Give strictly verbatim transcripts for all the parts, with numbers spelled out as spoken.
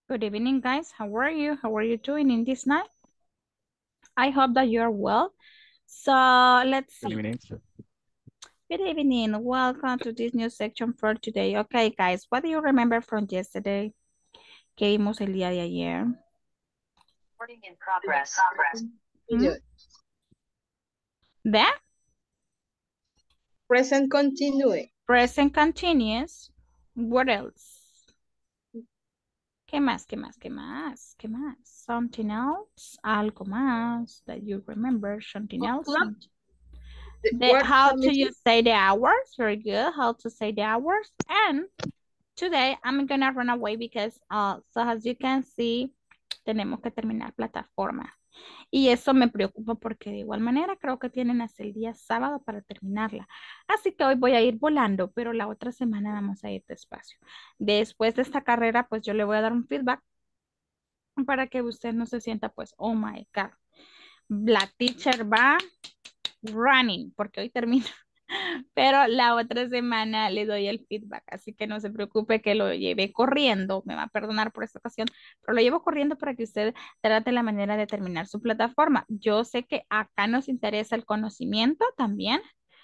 Good evening, guys. How are you? How are you doing in this night? I hope that you are well. So let's Good see. evening. Good evening. Welcome to this new section for today. Okay, guys, what do you remember from yesterday? ¿Qué vimos el día de ayer? Recording in progress. Hmm? ¿Ve? Present continue. Present continuous. What else? ¿Qué más? ¿Qué más? ¿Qué más? ¿Qué más? Something else? Algo más that you remember? Something else? Clock. Something- The The, word how to committee. you say the hours? Very good. How to say the hours. And today I'm gonna run away because uh, so as you can see, tenemos que terminar plataforma. Y eso me preocupa porque de igual manera creo que tienen hasta el día sábado para terminarla. Así que hoy voy a ir volando, pero la otra semana vamos a ir despacio. Después de esta carrera, pues yo le voy a dar un feedback para que usted no se sienta pues, oh my God. La teacher va running, porque hoy termino. Pero la otra semana le doy el feedback, así que no se preocupe que lo lleve corriendo, me va a perdonar por esta ocasión, pero lo llevo corriendo para que usted trate la manera de terminar su plataforma. Yo sé que acá nos interesa el conocimiento también.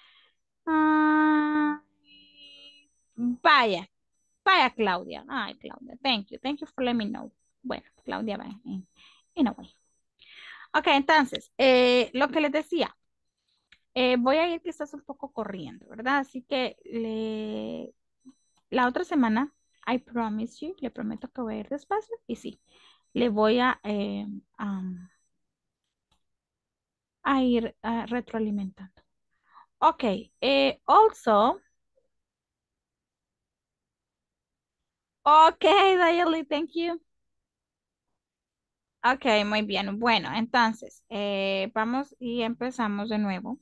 Ah, vaya, vaya Claudia. Ay, Claudia, thank you, thank you for letting me know. Bueno, Claudia va en, in a way. Ok, entonces, eh, lo que les decía, eh, voy a ir quizás un poco corriendo, ¿verdad? Así que le, la otra semana, I promise you, le prometo que voy a ir despacio y sí, le voy a, eh, um, a ir ah, retroalimentando. Ok, eh, also, ok, Dayali, thank you. Ok, muy bien. Bueno, entonces, eh, vamos y empezamos de nuevo.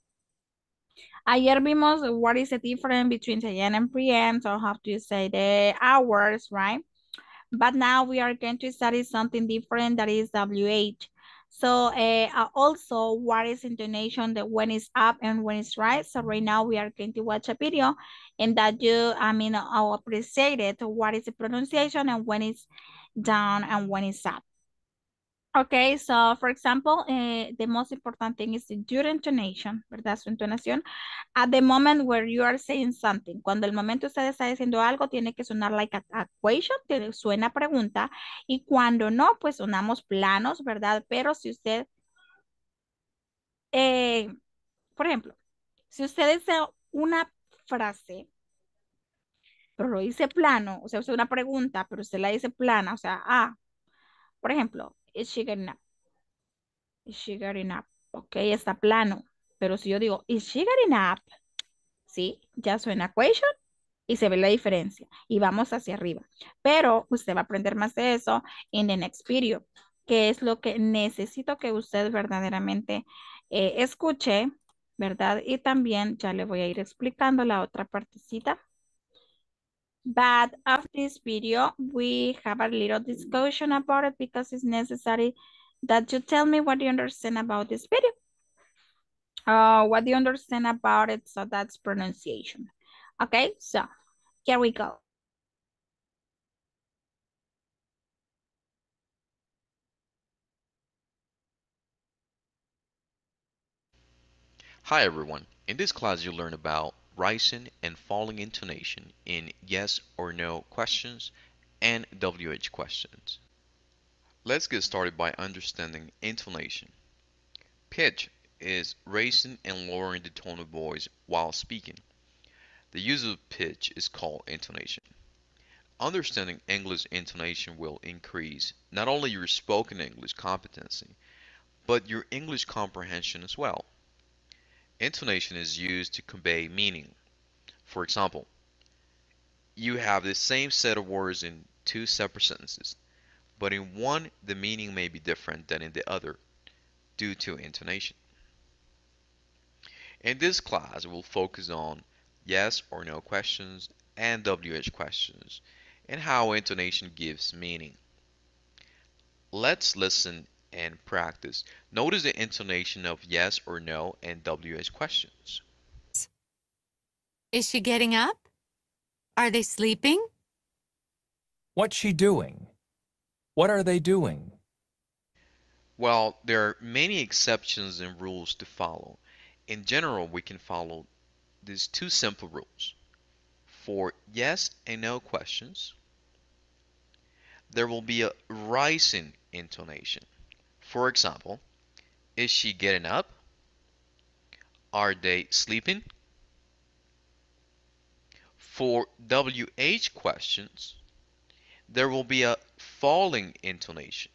Ayer vimos what is the difference between the A M and P M, so how do you say the hours, right? But now we are going to study something different that is W H. So uh, uh, also what is intonation, the when it's up and when it's right. So right now we are going to watch a video and that you, I mean, I'll appreciate it. What is the pronunciation and when it's down and when it's up. Okay, so for example, uh, the most important thing is your intonation, ¿verdad? Su entonación. At the moment where you are saying something, cuando el momento usted está diciendo algo, tiene que sonar like a, a question, tiene, suena pregunta, y cuando no, pues sonamos planos, ¿verdad? Pero si usted, eh, por ejemplo, si usted dice una frase, pero lo dice plano, o sea, usted una pregunta, pero usted la dice plana, o sea, ah, por ejemplo, is she getting up? Is she getting up? Ok, está plano. Pero si yo digo, is she getting up? Sí, ya suena question y se ve la diferencia. Y vamos hacia arriba. Pero usted va a aprender más de eso en the next video, que es lo que necesito que usted verdaderamente eh, escuche, ¿verdad? Y también ya le voy a ir explicando la otra partecita. But after this video, we have a little discussion about it because it's necessary that you tell me what you understand about this video. Uh, what do you understand about it? So that's pronunciation. Okay, so here we go. Hi everyone. In this class you'll learn about rising and falling intonation in yes or no questions and W H questions. Let's get started by understanding intonation. Pitch is raising and lowering the tone of voice while speaking. The use of pitch is called intonation. Understanding English intonation will increase not only your spoken English competency, but your English comprehension as well. Intonation is used to convey meaning. For example, you have the same set of words in two separate sentences, but in one the meaning may be different than in the other due to intonation. In this class, we'll focus on yes or no questions and W H questions and how intonation gives meaning. Let's listen and practice. Notice the intonation of yes or no and W H questions. Is she getting up? Are they sleeping? What's she doing? What are they doing? Well, there are many exceptions and rules to follow. In general, we can follow these two simple rules. For yes and no questions, there will be a rising intonation. For example, is she getting up? Are they sleeping? For W H questions, there will be a falling intonation.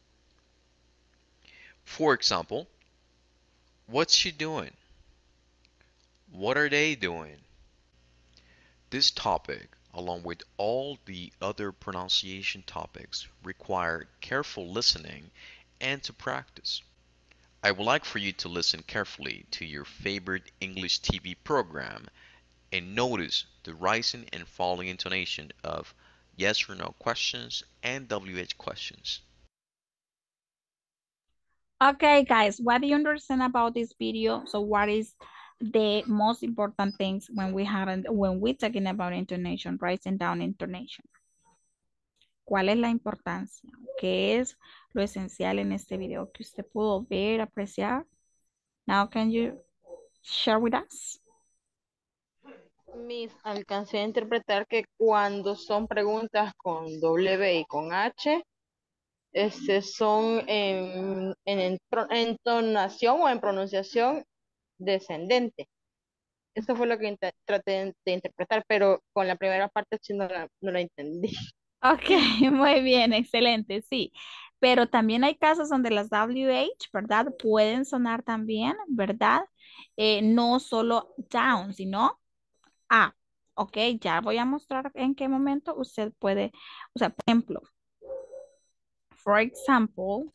For example, what's she doing? What are they doing? This topic, along with all the other pronunciation topics, require careful listening and to practice. I would like for you to listen carefully to your favorite English T V program and notice the rising and falling intonation of yes or no questions and W H questions. Okay, guys, what do you understand about this video? So what is the most important things when we have when we're talking about intonation, writing down intonation? ¿Cuál es la importancia? ¿Qué es lo esencial en este video que usted pudo ver, apreciar? Now can you share with us? Mis, alcancé a interpretar que cuando son preguntas con W y con H, este, son en, en, en pro- entonación o en pronunciación descendente. Eso fue lo que inte- traté de interpretar, pero con la primera parte sí no la, no la entendí. Ok, muy bien, excelente, sí. Pero también hay casos donde las W H, ¿verdad? Pueden sonar también, ¿verdad? Eh, no solo down, sino up. Ok, ya voy a mostrar en qué momento usted puede, o sea, por ejemplo, for example,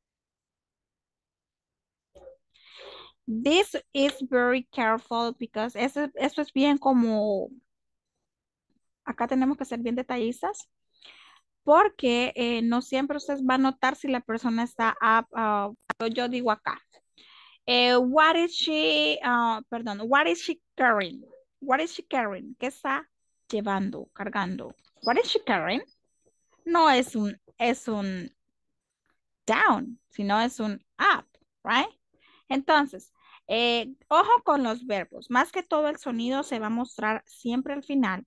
this is very careful because eso, eso es bien como, acá tenemos que ser bien detallistas porque eh, no siempre usted va a notar si la persona está up, ah, yo digo acá. Eh, what is she, ah, perdón, what is she carrying? What is she carrying? ¿Qué está llevando, cargando? What is she carrying? No es un, es un down, sino es un up, right? Entonces, eh, ojo con los verbos. Más que todo el sonido se va a mostrar siempre al final.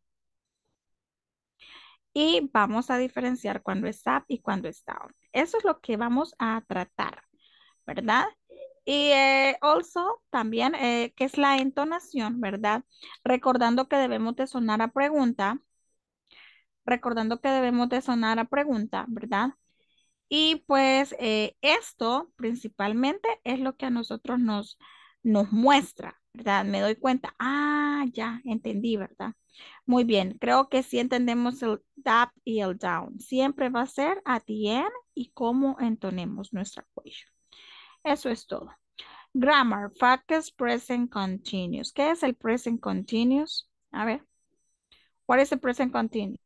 Y vamos a diferenciar cuando es up y cuando es down. Eso es lo que vamos a tratar, ¿verdad? Y eh, also también, eh, que es la entonación, ¿verdad? Recordando que debemos de sonar a pregunta, recordando que debemos de sonar a pregunta, ¿verdad? Y pues eh, esto principalmente es lo que a nosotros nos, nos muestra, ¿verdad? Me doy cuenta, ah, ya entendí, ¿verdad? Muy bien, creo que sí entendemos el up y el down. Siempre va a ser at the end y cómo entonemos nuestra question. Eso es todo. Grammar, focus, present continuous. ¿Qué es el present continuous? A ver, what is the present continuous?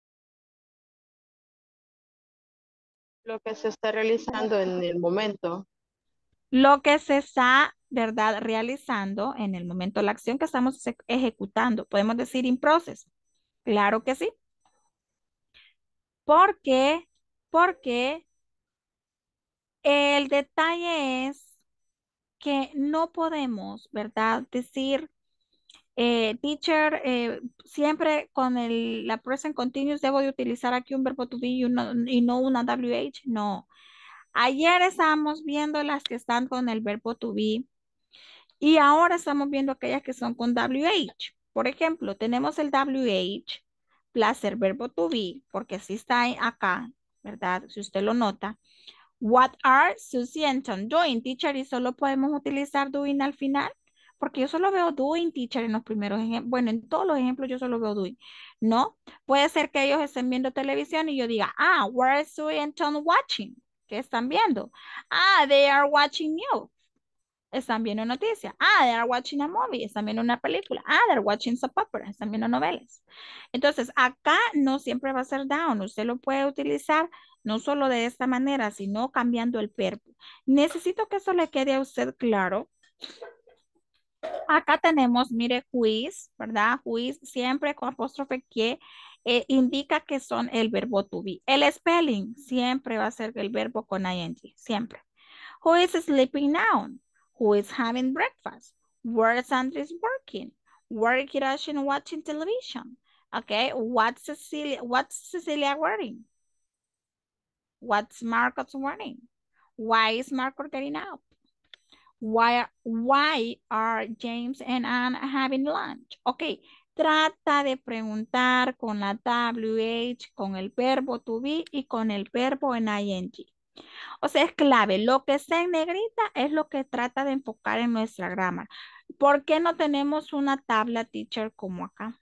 Lo que se está realizando en el momento. Lo que se está, ¿verdad? Realizando en el momento, la acción que estamos eje- ejecutando. Podemos decir in process. Claro que sí. ¿Por qué? Porque el detalle es que no podemos, ¿verdad? Decir, eh, teacher, eh, siempre con el, la present continuous debo de utilizar aquí un verbo to be y, una- y no una W H. No. Ayer estábamos viendo las que están con el verbo to be. Y ahora estamos viendo aquellas que son con W H. Por ejemplo, tenemos el W H plus el verbo to be, porque así está ahí acá, ¿verdad? Si usted lo nota. What are Susie and Tom doing, teacher? Y solo podemos utilizar doing al final, porque yo solo veo doing, teacher, en los primeros ejemplos. Bueno, en todos los ejemplos yo solo veo doing. No, puede ser que ellos estén viendo televisión y yo diga, ah, what are Susie and Tom watching? ¿Qué están viendo? Ah, they are watching you. Están viendo noticias. Ah, they are watching a movie. Están viendo una película. Ah, they're watching soap opera. Están viendo novelas. Entonces, acá no siempre va a ser down. Usted lo puede utilizar no solo de esta manera, sino cambiando el verbo. Necesito que eso le quede a usted claro. Acá tenemos, mire, who is, ¿verdad? Who is siempre con apóstrofe que eh, indica que son el verbo to be. El spelling siempre va a ser el verbo con ing, siempre. Who is sleeping now? Who is having breakfast? Where is Andres working? Where is Kirashin watching television? Okay, what's Cecilia, what's Cecilia wearing? What's Marcos wearing? Why is Marcos getting up? Why, why are James and Anne having lunch? Ok, trata de preguntar con la W H, con el verbo to be y con el verbo en ing. O sea, es clave. Lo que está en negrita es lo que trata de enfocar en nuestra grammar. ¿Por qué no tenemos una tabla, teacher, como acá?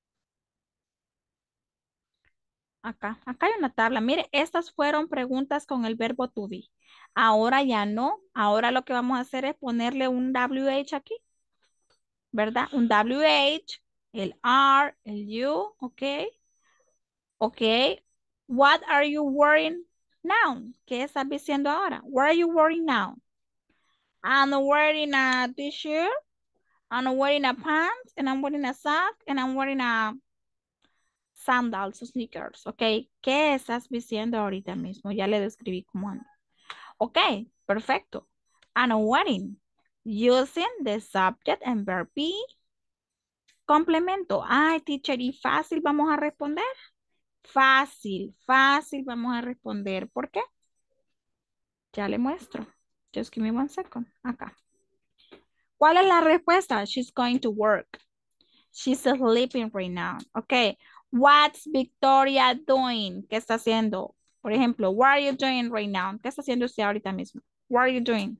Acá, acá hay una tabla. Mire, estas fueron preguntas con el verbo to be. Ahora ya no. Ahora lo que vamos a hacer es ponerle un W H aquí, ¿verdad? Un W H, el R, el U, ¿ok? ¿Ok? What are you wearing now? ¿Qué estás diciendo ahora? What are you wearing now? I'm wearing a t-shirt, I'm wearing a pants, and I'm wearing a sock, and I'm wearing a sandals, sneakers, ¿ok? ¿Qué estás diciendo ahorita mismo? Ya le describí cómo ando. Ok, perfecto. I'm wearing, using the subject and verb be. Complemento. Ay, teacher, ¿y fácil vamos a responder? Fácil, fácil vamos a responder. ¿Por qué? Ya le muestro. Just give me one second. Acá. ¿Cuál es la respuesta? She's going to work. She's sleeping right now. Ok. What's Victoria doing? ¿Qué está haciendo? Por ejemplo, what are you doing right now? ¿Qué está haciendo usted ahorita mismo? What are you doing?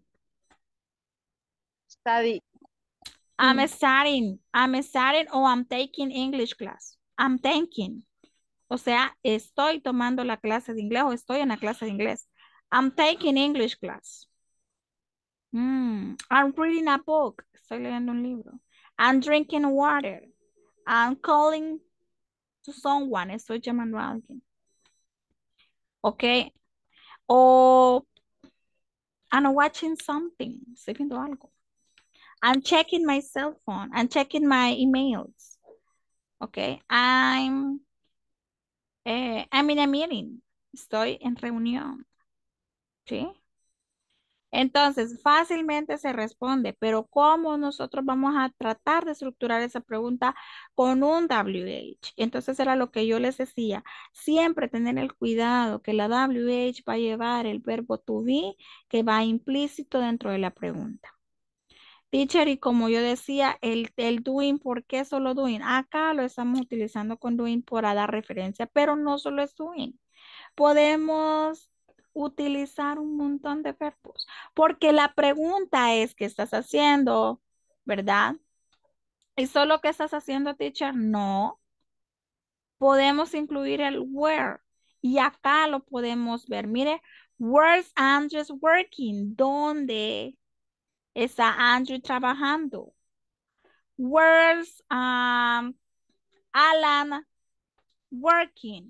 Study. I'm Mm. studying. I'm studying or I'm taking English class. I'm taking. O sea, estoy tomando la clase de inglés o estoy en la clase de inglés. I'm taking English class. Mm, I'm reading a book. Estoy leyendo un libro. I'm drinking water. I'm calling to someone. Estoy llamando a alguien. Ok. O I'm watching something. Estoy viendo algo. I'm checking my cell phone. I'm checking my emails. Ok. I'm, eh, I'm in a meeting. Estoy en reunión. ¿Sí? Entonces, fácilmente se responde, pero ¿cómo nosotros vamos a tratar de estructurar esa pregunta con un W H? Entonces, era lo que yo les decía. Siempre tener el cuidado que la W H va a llevar el verbo to be que va implícito dentro de la pregunta. Teacher, y como yo decía, el, el doing, ¿por qué solo doing? Acá lo estamos utilizando con doing para dar referencia, pero no solo es doing. Podemos utilizar un montón de verbos, porque la pregunta es, ¿qué estás haciendo? ¿Verdad? ¿Y solo qué estás haciendo, teacher? No. Podemos incluir el where, y acá lo podemos ver. Mire, where's Andrew working? ¿Dónde está Andrew trabajando? Where's um, Alan working?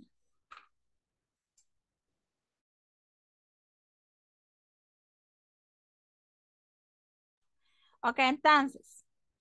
Ok, entonces.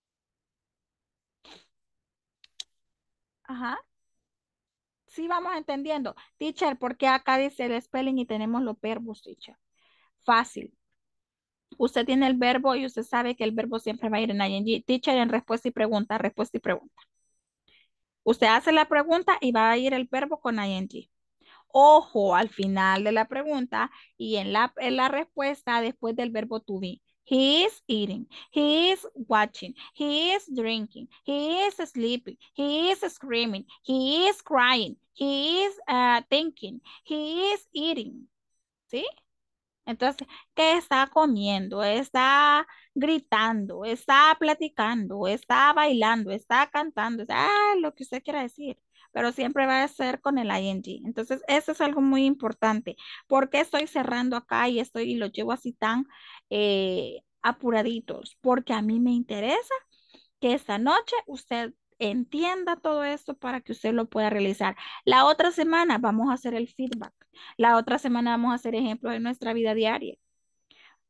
Ajá. Sí, vamos entendiendo. Teacher, ¿por qué acá dice el spelling y tenemos los verbos, teacher? Fácil. Usted tiene el verbo y usted sabe que el verbo siempre va a ir en ing. Teacher, en respuesta y pregunta, respuesta y pregunta. Usted hace la pregunta y va a ir el verbo con ing. Ojo al final de la pregunta y en la, en la respuesta después del verbo to be. He is eating. He is watching. He is drinking. He is sleeping. He is screaming. He is crying. He is uh, thinking. He is eating. ¿Sí? Entonces, ¿qué está comiendo? Está gritando, está platicando, está bailando, está cantando, está ah, lo que usted quiera decir, pero siempre va a ser con el ing. Entonces, eso es algo muy importante. ¿Por qué estoy cerrando acá y estoy y lo llevo así tan eh, apuraditos? Porque a mí me interesa que esta noche usted entienda todo esto para que usted lo pueda realizar. La otra semana vamos a hacer el feedback. La otra semana vamos a hacer ejemplos de nuestra vida diaria.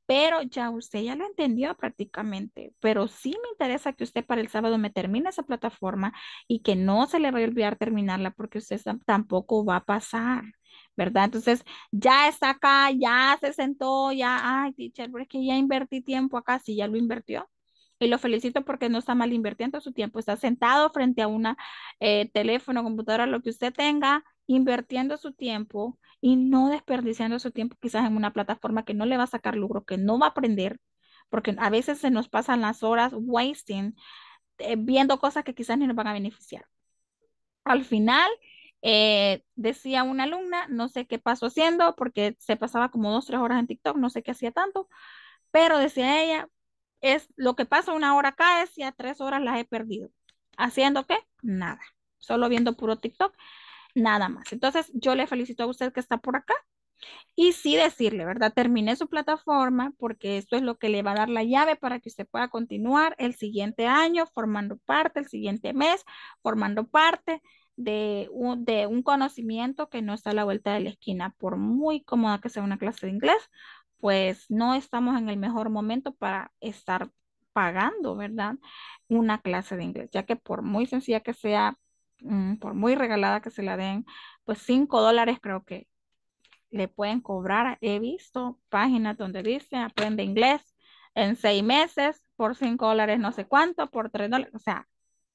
pero ya usted ya lo entendió prácticamente, pero sí me interesa que usted para el sábado me termine esa plataforma y que no se le vaya a olvidar terminarla porque usted tam- tampoco va a pasar, ¿verdad? Entonces, ya está acá, ya se sentó, ya, ay, teacher, pero es que ya invertí tiempo acá, sí, ya lo invirtió. Y lo felicito porque no está mal invirtiendo su tiempo. Está sentado frente a una eh, teléfono, computadora, lo que usted tenga, invirtiendo su tiempo y no desperdiciando su tiempo quizás en una plataforma que no le va a sacar lucro, que no va a aprender, porque a veces se nos pasan las horas wasting eh, viendo cosas que quizás ni nos van a beneficiar. Al final, eh, decía una alumna, no sé qué pasó haciendo, porque se pasaba como dos, tres horas en TikTok, no sé qué hacía tanto, pero decía ella, es lo que pasa una hora acá es y a tres horas las he perdido. ¿Haciendo qué? Nada. Solo viendo puro TikTok, nada más. Entonces, yo le felicito a usted que está por acá y sí decirle, ¿verdad? Termine su plataforma porque esto es lo que le va a dar la llave para que usted pueda continuar el siguiente año formando parte, el siguiente mes formando parte de un, de un conocimiento que no está a la vuelta de la esquina. Por muy cómoda que sea una clase de inglés, pues no estamos en el mejor momento para estar pagando, ¿verdad? Una clase de inglés, ya que por muy sencilla que sea, mm, por muy regalada que se la den, pues cinco dólares creo que le pueden cobrar. He visto páginas donde dice aprende inglés en seis meses por cinco dólares, no sé cuánto, por tres dólares. O sea,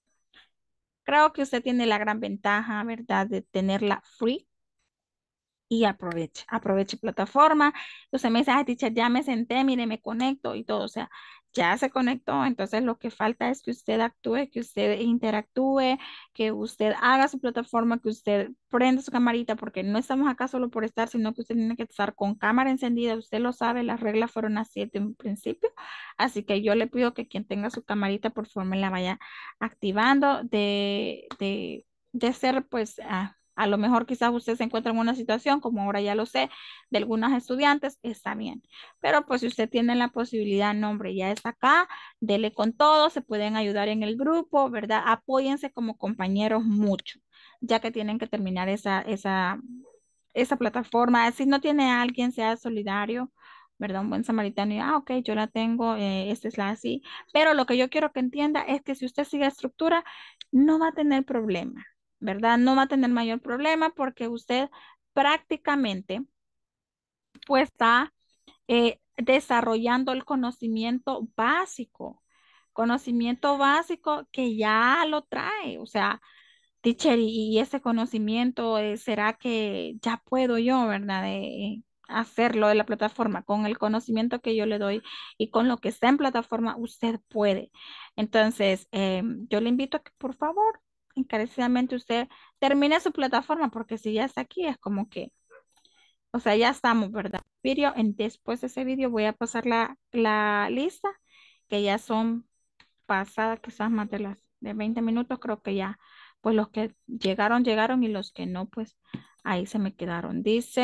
creo que usted tiene la gran ventaja, ¿verdad?, de tenerla free y aproveche, aproveche plataforma. Usted me dice, ay, teacher, ya me senté, mire, me conecto y todo, o sea, ya se conectó, entonces lo que falta es que usted actúe, que usted interactúe, que usted haga su plataforma, que usted prenda su camarita, porque no estamos acá solo por estar, sino que usted tiene que estar con cámara encendida, usted lo sabe, las reglas fueron así desde un principio, así que yo le pido que quien tenga su camarita, por favor, me la vaya activando de, de, de ser, pues, ah, a lo mejor quizás usted se encuentra en una situación, como ahora ya lo sé, de algunos estudiantes, está bien. Pero pues si usted tiene la posibilidad, no, hombre, ya está acá, dele con todo, se pueden ayudar en el grupo, ¿verdad? Apóyense como compañeros mucho, ya que tienen que terminar esa, esa, esa plataforma. Si no tiene a alguien, sea solidario, ¿verdad? Un buen samaritano, y, ah, ok, yo la tengo, eh, esta es la así. Pero lo que yo quiero que entienda es que si usted sigue estructura, no va a tener problema, ¿verdad? No va a tener mayor problema porque usted prácticamente pues está eh, desarrollando el conocimiento básico, conocimiento básico que ya lo trae, o sea, teacher, y, y ese conocimiento, eh, ¿será que ya puedo yo, verdad, de hacerlo de la plataforma? Con el conocimiento que yo le doy y con lo que está en plataforma, usted puede. Entonces, eh, yo le invito a que, por favor, encarecidamente usted termine su plataforma, porque si ya está aquí, es como que, o sea, ya estamos, ¿verdad? Video, en, después de ese video voy a pasar la, la lista, que ya son pasadas quizás más de las de veinte minutos, creo que ya, pues los que llegaron, llegaron y los que no, pues ahí se me quedaron. Dice,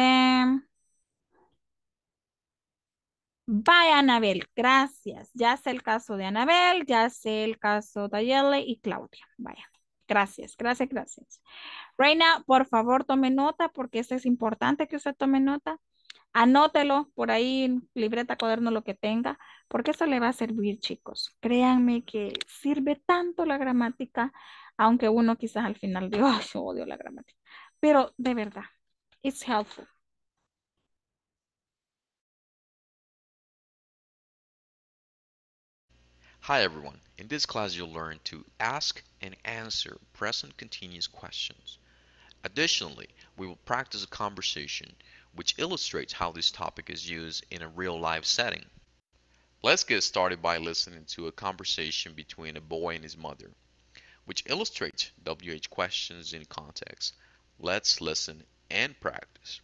vaya Anabel, gracias. Ya sé el caso de Anabel, ya sé el caso de Ayele y Claudia. Vaya, gracias, gracias, gracias. Reina, por favor, tome nota porque esto es importante que usted tome nota. Anótelo por ahí, en libreta, cuaderno, lo que tenga, porque eso le va a servir, chicos. Créanme que sirve tanto la gramática, aunque uno quizás al final diga, ay, yo odio la gramática. Pero de verdad, it's helpful. Hi everyone, in this class you'll learn to ask and answer present continuous questions. Additionally, we will practice a conversation which illustrates how this topic is used in a real life setting. Let's get started by listening to a conversation between a boy and his mother, which illustrates W H questions in context. Let's listen and practice.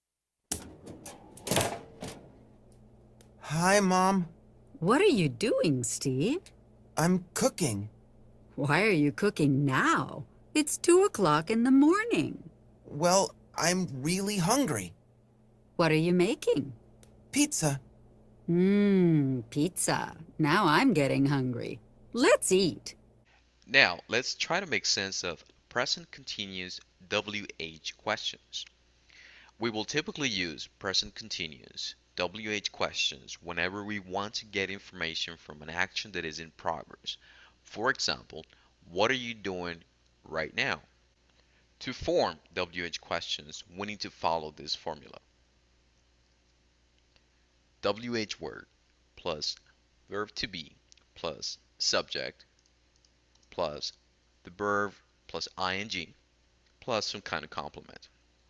Hi, Mom. What are you doing, Steve? I'm cooking. Why are you cooking now? It's two o'clock in the morning. Well, I'm really hungry. What are you making? Pizza. Mmm, pizza. Now I'm getting hungry. Let's eat. Now, let's try to make sense of present continuous W H questions. We will typically use present continuous W H questions whenever we want to get information from an action that is in progress. For example, what are you doing right now? To form W H questions, we need to follow this formula. W H word plus verb to be plus subject plus the verb plus ing plus some kind of complement.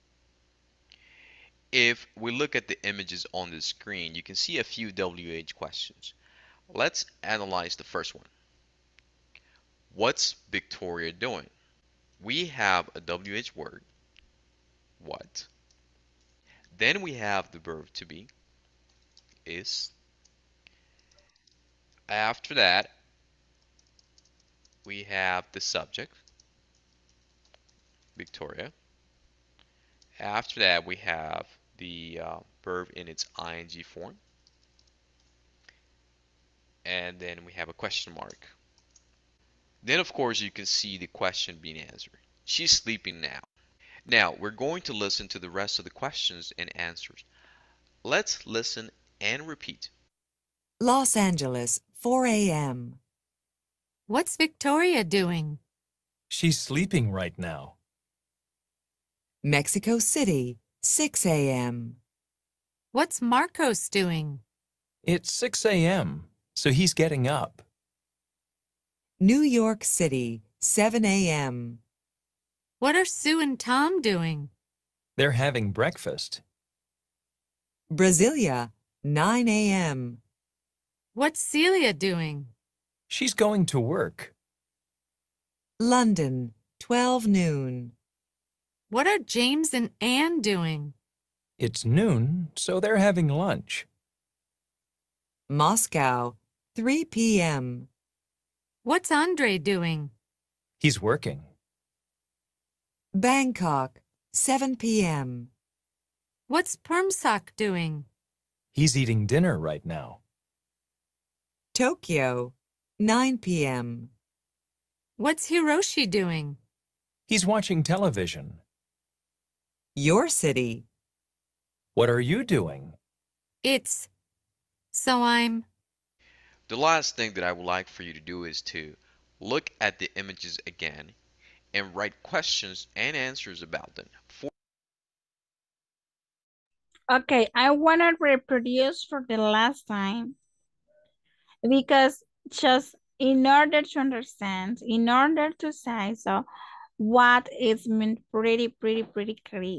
If we look at the images on the screen, you can see a few W H questions. Let's analyze the first one. What's Victoria doing? We have a W H word, what. Then we have the verb to be, is. After that, we have the subject, Victoria. After that, we have the uh, verb in its ing form. And then we have a question mark. Then, of course, you can see the question being answered. She's sleeping now. Now, we're going to listen to the rest of the questions and answers. Let's listen and repeat. Los Angeles, four A M What's Victoria doing? She's sleeping right now. Mexico City, six A M What's Marcos doing? It's six A M, so he's getting up. New York City, seven A M What are Sue and Tom doing? They're having breakfast. Brasilia, nine A M What's Celia doing? She's going to work. London, twelve noon What are James and Anne doing? It's noon, so they're having lunch. Moscow, three P M What's Andre doing? He's working. Bangkok, seven P M What's Permsock doing? He's eating dinner right now. Tokyo, nine P M What's Hiroshi doing? He's watching television. Your city, What are you doing? It's... So I'm... The last thing that I would like for you to do is to look at the images again and write questions and answers about them. For Okay, I want to reproduce for the last time because just in order to understand, in order to say so, what is meant pretty, pretty, pretty clear.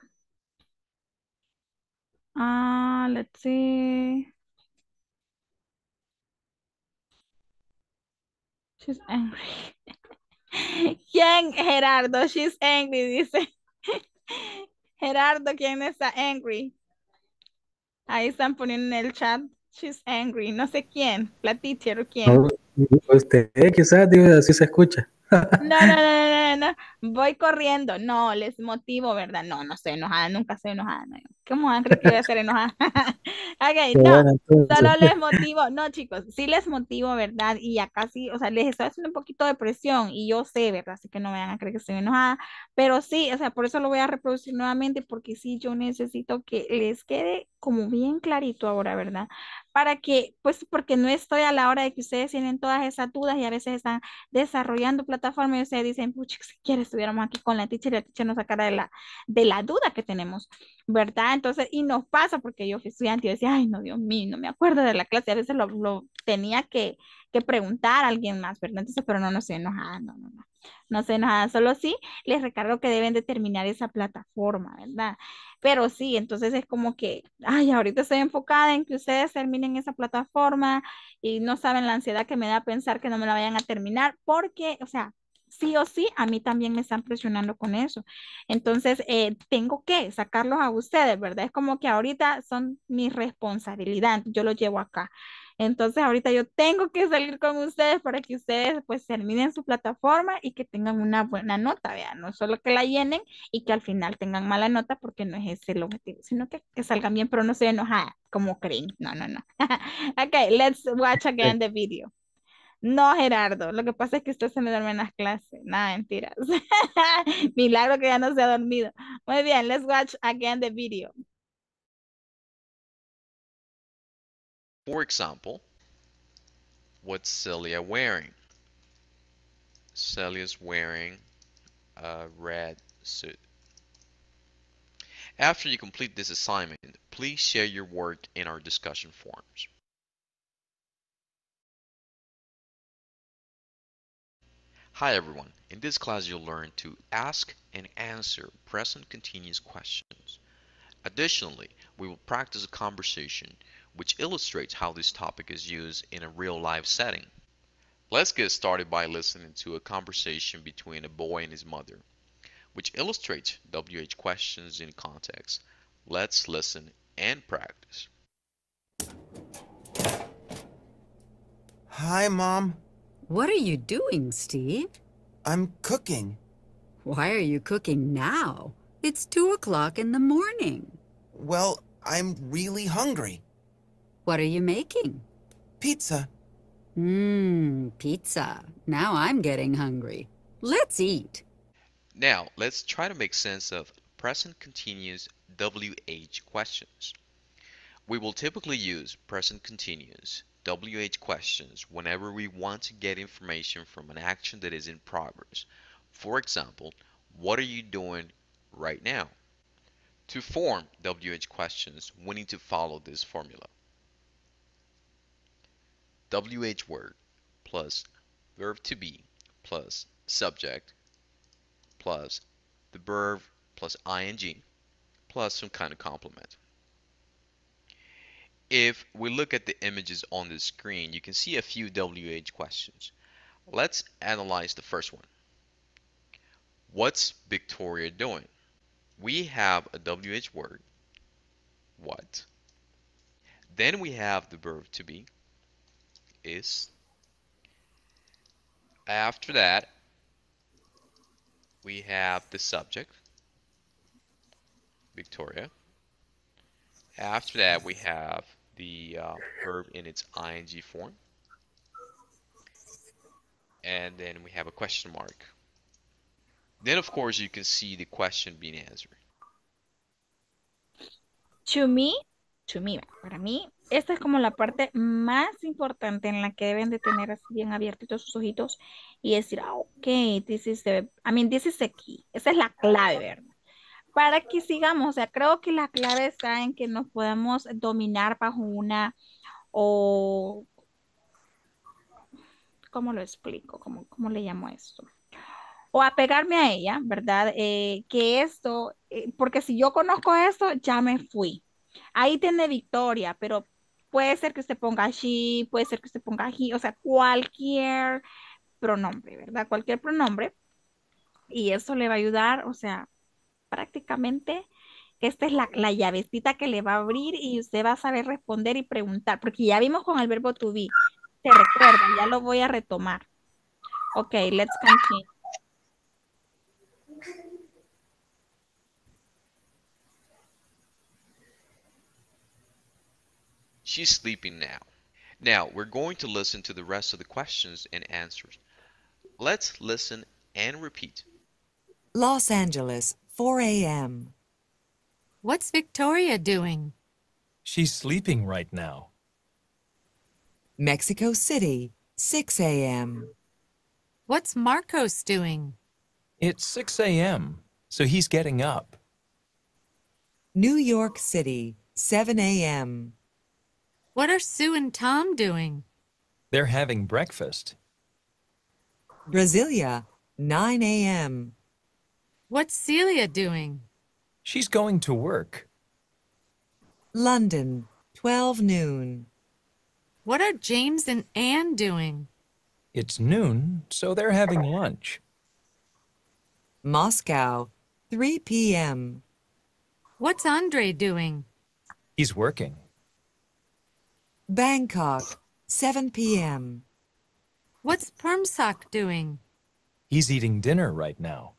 Uh, let's see. She's angry. ¿Quién? Gerardo, she's angry, dice. Gerardo, ¿quién está angry? Ahí están poniendo en el chat. She's angry. No sé quién. La teacher o quién. No, usted quizás digo, así se escucha. No, no, no, no, no, no. Voy corriendo. No, les motivo, ¿verdad? No, no estoy enojada. Nunca estoy enojada. No. ¿Cómo van a creer que voy a ser enojada? Ok, Qué no. bueno, entonces. Solo les motivo. No, chicos, sí les motivo, ¿verdad? Y acá sí, o sea, les estoy haciendo un poquito de presión y yo sé, ¿verdad? Así que no me van a creer que estoy enojada. Pero sí, o sea, por eso lo voy a reproducir nuevamente porque sí, yo necesito que les quede como bien clarito ahora, ¿verdad? Para que, pues, porque no estoy a la hora de que ustedes tienen todas esas dudas y a veces están desarrollando plataformas y ustedes dicen, pucha, si quiere estuviéramos aquí con la teacher y la teacher nos sacara de la, de la duda que tenemos, ¿verdad? Entonces, y nos pasa porque yo fui estudiante y decía, ay, no, Dios mío, no me acuerdo de la clase, a veces lo, lo tenía que, que preguntar a alguien más, ¿verdad? Entonces, pero no, no estoy enojada, no, no, no, no estoy enojada, solo sí les recargo que deben determinar esa plataforma, ¿verdad? Pero sí, entonces es como que, ay, ahorita estoy enfocada en que ustedes terminen esa plataforma y no saben la ansiedad que me da pensar que no me la vayan a terminar, porque, o sea, sí o sí, a mí también me están presionando con eso. Entonces, eh, tengo que sacarlos a ustedes, ¿verdad? Es como que ahorita son mi responsabilidad, yo los llevo acá. Entonces, ahorita yo tengo que salir con ustedes para que ustedes pues terminen su plataforma y que tengan una buena nota, vean, no solo que la llenen y que al final tengan mala nota porque no es ese el objetivo, sino que, que salgan bien, pero no se enojada, como creen. No, no, no. Ok, let's watch again the video. No, Gerardo, lo que pasa es que usted se me duerme en las clases. Nada, mentiras. Milagro que ya no se ha dormido. Muy bien, let's watch again the video. For example, what's Celia wearing? Celia's wearing a red suit. After you complete this assignment, please share your work in our discussion forums. Hi everyone, in this class you'll learn to ask and answer present continuous questions. Additionally, we will practice a conversation which illustrates how this topic is used in a real-life setting. Let's get started by listening to a conversation between a boy and his mother, which illustrates W H questions in context. Let's listen and practice. Hi, Mom. What are you doing, Steve? I'm cooking. Why are you cooking now? It's two o'clock in the morning. Well, I'm really hungry. What are you making? Pizza. Mmm, pizza. Now I'm getting hungry. Let's eat. Now, let's try to make sense of present continuous W H questions. We will typically use present continuous W H questions whenever we want to get information from an action that is in progress. For example, what are you doing right now? To form W H questions, we need to follow this formula. W H word plus verb to be plus subject plus the verb plus ing plus some kind of complement. If we look at the images on the screen, you can see a few W H questions. Let's analyze the first one. What's Victoria doing? We have a W H word, what. Then we have the verb to be, is. After that, we have the subject, Victoria. After that, we have the uh, verb in its ing form. And then we have a question mark. Then, of course, you can see the question being answered. To me, to me, para mí, esta es como la parte más importante en la que deben de tener así bien abiertitos sus ojitos y decir, ah, ok, this is the, I mean, this is the key. Esa es la clave, ¿verdad? Para que sigamos, o sea, creo que la clave está en que nos podamos dominar bajo una, o, ¿cómo lo explico? ¿Cómo, cómo le llamo esto? O apegarme a ella, ¿verdad? Eh, que esto, eh, porque si yo conozco esto, ya me fui. Ahí tiene Victoria, pero puede ser que usted ponga she, puede ser que usted ponga he, o sea, cualquier pronombre, ¿verdad? Cualquier pronombre. Y eso le va a ayudar, o sea, prácticamente esta es la, la llavecita que le va a abrir y usted va a saber responder y preguntar, porque ya vimos con el verbo to be. Se recuerda, ya lo voy a retomar. Ok, let's continue. She's sleeping now. Now, we're going to listen to the rest of the questions and answers. Let's listen and repeat. Los Angeles, four a m What's Victoria doing? She's sleeping right now. Mexico City, six a m What's Marcos doing? It's six a m, so he's getting up. New York City, seven a m What are Sue and Tom doing? They're having breakfast. Brasilia, nine a m What's Celia doing? She's going to work. London, twelve noon. What are James and Anne doing? It's noon, so they're having lunch. Moscow, three p m What's Andre doing? He's working. Bangkok, seven p m What's Permsock doing? He's eating dinner right now.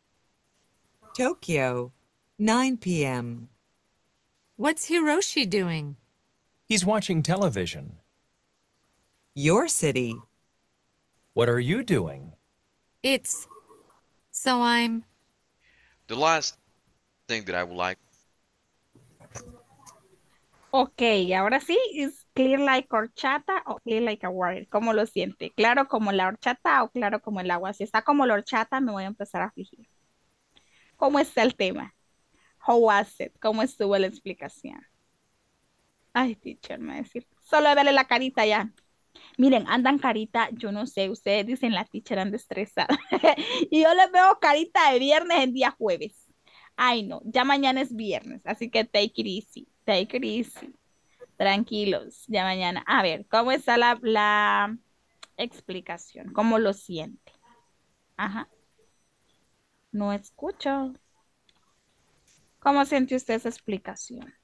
Tokyo, nine p m What's Hiroshi doing? He's watching television. Your city, What are you doing? It's... So I'm... The last thing that I would like. Ok, ahora sí, es Clear like horchata o clear like a water. ¿Cómo lo siente? ¿Claro como la horchata o claro como el agua? Si está como la horchata, me voy a empezar a afligir. ¿Cómo está el tema? How was it? ¿Cómo estuvo la explicación? Ay, teacher, me va a decir. Solo verle la carita ya. Miren, andan carita, yo no sé, ustedes dicen la teacher anda estresada. Y yo les veo carita de viernes en día jueves. Ay, no, ya mañana es viernes, así que take it easy, take it easy. Tranquilos, ya mañana. A ver, ¿cómo está la, la explicación? ¿Cómo lo siente? Ajá. No escucho. ¿Cómo siente usted esa explicación?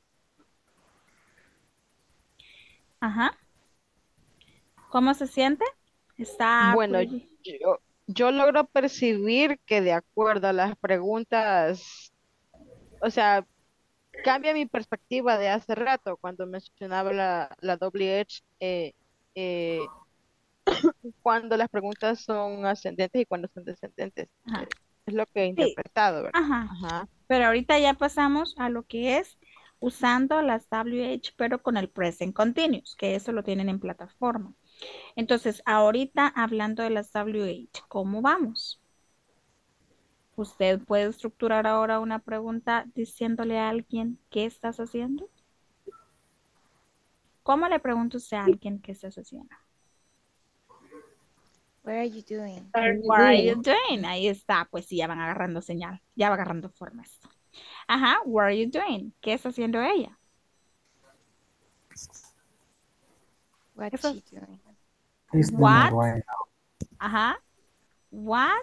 Ajá. ¿Cómo se siente? Está Bueno, pretty. yo, yo logro percibir que de acuerdo a las preguntas, o sea, cambia mi perspectiva de hace rato cuando mencionaba la, la doble H, eh, eh, cuando las preguntas son ascendentes y cuando son descendentes. Ajá. Eh, es lo que he Sí. interpretado, ¿verdad? Ajá. Ajá. Pero ahorita ya pasamos a lo que es usando las W H, pero con el present continuous, que eso lo tienen en plataforma. Entonces, ahorita hablando de las W H, ¿cómo vamos? Usted puede estructurar ahora una pregunta diciéndole a alguien, ¿qué estás haciendo? ¿Cómo le pregunta usted a alguien qué estás haciendo? What are you doing? What are you doing? Ahí está, pues sí, ya van agarrando señal, ya va agarrando forma esto. Ajá, what are you doing? ¿Qué está haciendo ella? What Eso, she doing? He's doing what? it right now. Ajá. What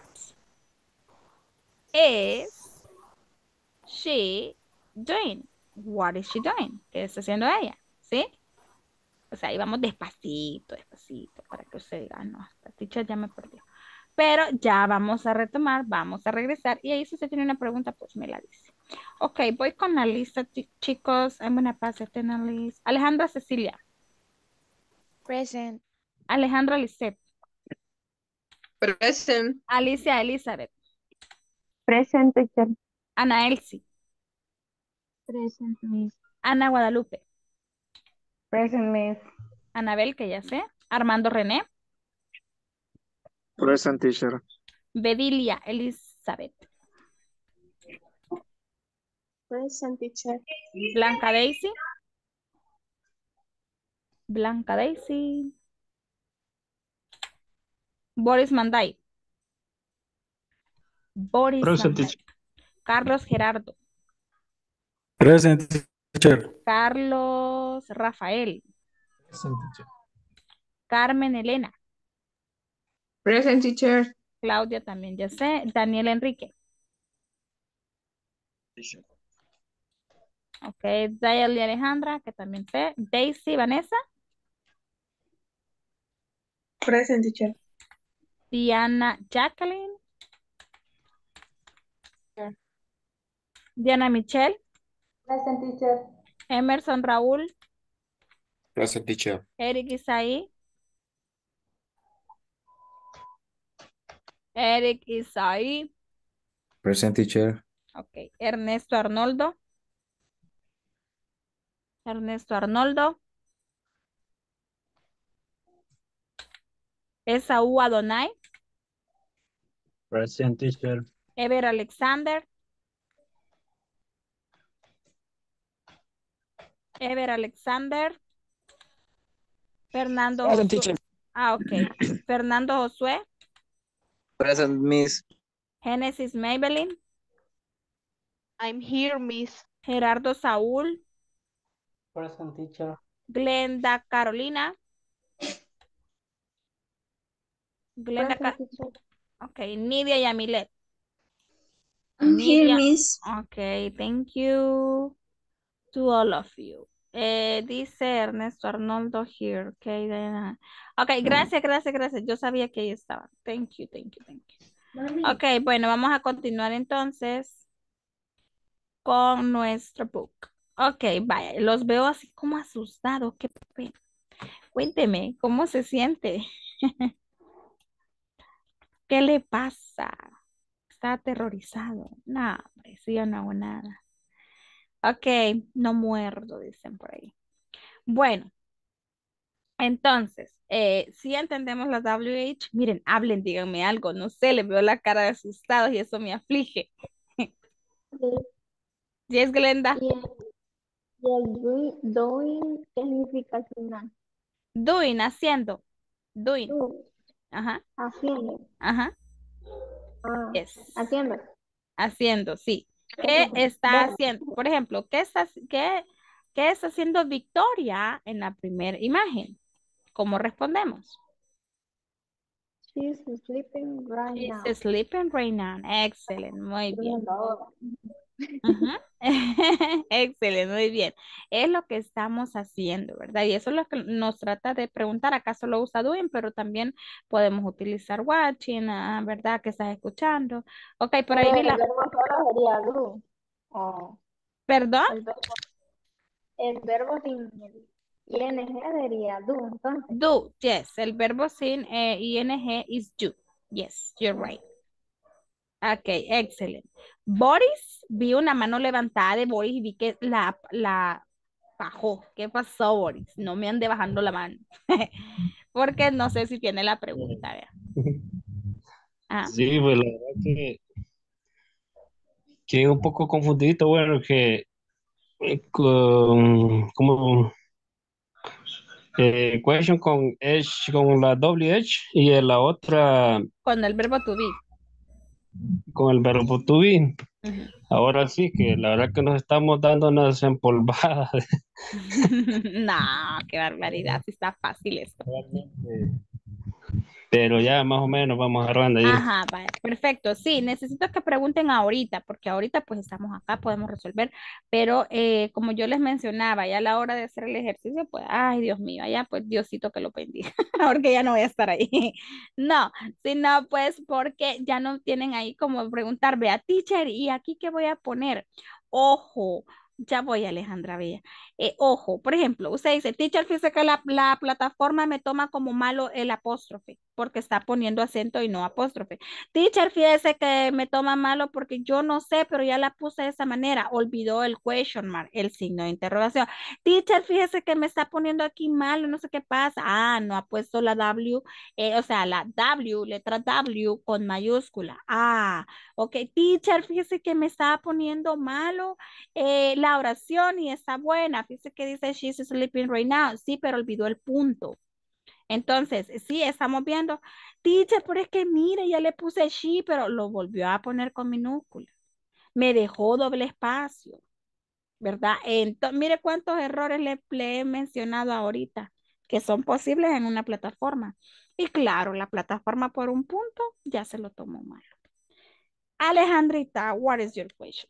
is she doing? What is she doing? ¿Qué está haciendo ella? ¿Sí? O sea, ahí vamos despacito, despacito, para que usted diga, "Ah, no, esta teacher ya me perdió". Pero ya vamos a retomar, vamos a regresar. Y ahí si usted tiene una pregunta, pues me la dice. Ok, voy con la lista, chi- chicos. I'm gonna pass it in a list. Alejandra Cecilia. Present. Alejandra Lisette. Present. Alicia Elizabeth. Present, teacher. Ana Elsie. Present, miss. Ana Guadalupe. Present, miss. Anabel, que ya sé. Armando René. Present, teacher. Bedilia Elizabeth. Present, teacher. Blanca Daisy. Blanca Daisy. Boris Manday. Boris Present, Manday. teacher. Carlos Gerardo. Present, teacher. Carlos Rafael. Present, teacher. Carmen Elena. Present, teacher. Claudia también, ya sé. Daniel Enrique. Ok. Daily Alejandra, que también sé. Daisy Vanessa. Present, teacher. Diana Jacqueline. Sure. Diana Michelle. Present, teacher. Emerson Raúl. Present, teacher. Eric Isaí. Eric Isaí. Present, teacher. Ok. Ernesto Arnoldo. Ernesto Arnoldo. Esaú Adonai. Present, teacher. Ever Alexander. Ever Alexander. Fernando Present, Josué. teacher. Ah, ok. Fernando Josué. Present, miss. Génesis Maybelline. I'm here, miss. Gerardo Saúl. Present, teacher. Glenda Carolina. Glenda Ca- Present, teacher. Ok. Nidia Yamilet. I'm here, Nidia. miss. Ok. Thank you to all of you. Eh, dice Ernesto Arnoldo here. Ok, Diana. Ok, gracias, gracias, gracias. Yo sabía que ahí estaba. Thank you, thank you, thank you. Ok, bueno, vamos a continuar entonces con nuestro book. Ok, vaya, los veo así como asustados. Qué pena. Cuénteme, ¿cómo se siente? ¿Qué le pasa? ¿Está aterrorizado? No, hombre, sí, yo no hago nada. Ok, no muerdo, dicen por ahí. Bueno, Entonces, eh, si entendemos la W H, miren, hablen, díganme algo, no sé, les veo la cara de asustados y eso me aflige. Yes, Glenda. Y el, y el doing, doing, ¿qué significa al final? Doing, haciendo. Doing. Do, Ajá, haciendo. ajá. Ah, Yes. haciendo. Haciendo, sí. ¿Qué está Verbo. haciendo? Por ejemplo, ¿qué está, qué, qué está haciendo Victoria en la primera imagen? ¿Cómo respondemos? She's sleeping right She's now. sleeping right now. Excelente, muy bien. Durmiendo ahora. Ujú. Excelente, muy bien. Es lo que estamos haciendo, ¿verdad? Y eso es lo que nos trata de preguntar. ¿Acaso lo usa doing? Pero también podemos utilizar watching, ah, ¿verdad? Que estás escuchando. Ok, por ahí Pero vi el la... verbo solo sería do. O ¿Perdón? el verbo, el verbo sin el ing sería do, entonces. Do, yes. El verbo sin eh, ing is do. Yes, you're right. Ok, excelente. Boris, vi una mano levantada de Boris y vi que la, la bajó. ¿Qué pasó, Boris? No me ande bajando la mano. Porque no sé si tiene la pregunta, vea. Ah, Sí, pues la verdad que quedé un poco confundido, bueno, que eh, con, como eh, question con H, con la doble H y en la otra con el verbo to be. con el verbo to be. Ujú. Ahora sí que la verdad que nos estamos dando unas empolvadas. No, qué barbaridad, si está fácil esto. Pero ya más o menos vamos agarrando ahí. Ajá, vale, perfecto. Sí, necesito que pregunten ahorita, porque ahorita pues estamos acá, podemos resolver, pero eh, como yo les mencionaba, ya a la hora de hacer el ejercicio, pues, ay, Dios mío, ya pues Diosito que lo bendiga, porque ya no voy a estar ahí. No, sino pues porque ya no tienen ahí como preguntar, vea, teacher, ¿y aquí qué voy a poner? Ojo. Ya voy, Alejandra Bella. Eh, ojo, por ejemplo, usted dice, teacher, fíjese que la, la plataforma me toma como malo el apóstrofe, porque está poniendo acento y no apóstrofe. Teacher, fíjese que me toma malo porque yo no sé, pero ya la puse de esa manera. Olvidó el question mark, el signo de interrogación. Teacher, fíjese que me está poniendo aquí malo, no sé qué pasa. Ah, no ha puesto la W, eh, o sea, la W, letra W con mayúscula. Ah, ok. Teacher, fíjese que me está poniendo malo eh, la oración y está buena. Fíjese que dice she's sleeping right now. Sí, pero olvidó el punto. Entonces, sí, estamos viendo, teacher, pero es que mire, ya le puse she, pero lo volvió a poner con minúscula. Me dejó doble espacio, ¿verdad? Entonces, mire cuántos errores le, le he mencionado ahorita que son posibles en una plataforma. Y claro, la plataforma por un punto ya se lo tomó mal. Alejandrita, what is your question?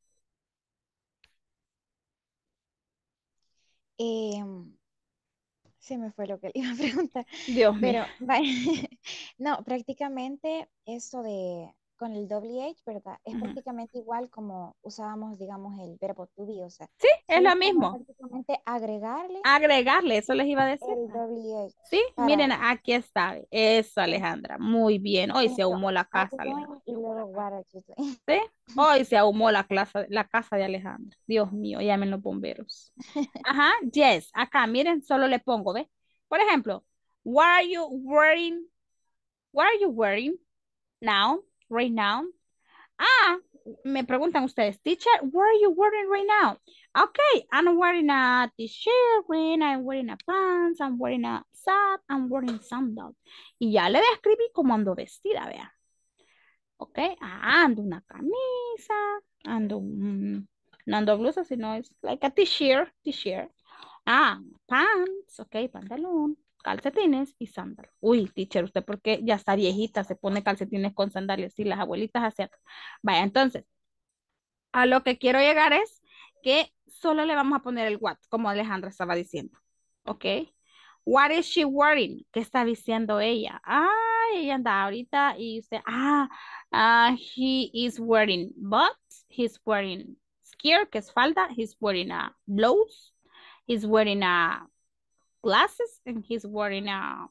Em, se me fue lo que le iba a preguntar. Dios mío. Pero, vaya, no, prácticamente esto de con el doble H, ¿verdad? Es Ujú. prácticamente igual como usábamos, digamos, el verbo to be, o sea, Sí, es solo lo es como mismo. prácticamente agregarle Agregarle, eso les iba a decir. el doble H Sí, miren, para, aquí está. Eso, Alejandra. Muy bien. Hoy por se ejemplo, ahumó la are casa, you Alejandra. doing? Y luego, what are you doing? ¿Sí? Hoy se ahumó la, clase, la casa de Alejandra. Dios mío, llamen los bomberos. Ajá, yes. Acá, miren, solo le pongo, ¿ve? Por ejemplo, what are you wearing? What are you wearing now? Right now? Ah, me preguntan ustedes, teacher, what are you wearing right now? Okay, I'm wearing a t-shirt, I'm wearing a pants, I'm wearing a sock, I'm wearing sandals. Y ya le describí cómo ando vestida, vea. Ok, ah, ando una camisa, ando, un- no ando blusa, sino es like a t-shirt, t-shirt. Ah, pants, ok, pantalón, calcetines y sandalias. Uy, teacher, ¿usted por qué ya está viejita? Se pone calcetines con sandalias y las abuelitas hacían. Vaya, entonces, a lo que quiero llegar es que solo le vamos a poner el what, como Alejandra estaba diciendo. Ok. What is she wearing? ¿Qué está diciendo ella? Ah, ella anda ahorita y usted, ah, ah, he is wearing boots, he's wearing skirt, que es falda, he's wearing a blouse, he's wearing a glasses, and he's wearing a,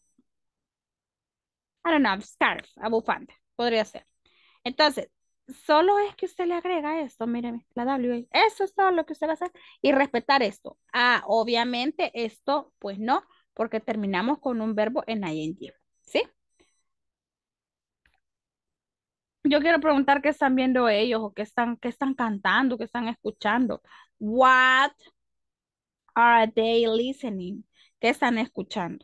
I don't know, scarf, a bufanda, podría ser. Entonces, solo es que usted le agrega esto, míreme, la W. Eso es todo lo que usted va a hacer y respetar esto. Ah, obviamente esto, pues no, porque terminamos con un verbo en ing, ¿sí? Yo quiero preguntar qué están viendo ellos o qué están, qué están cantando, qué están escuchando. What are they listening? ¿Qué están escuchando?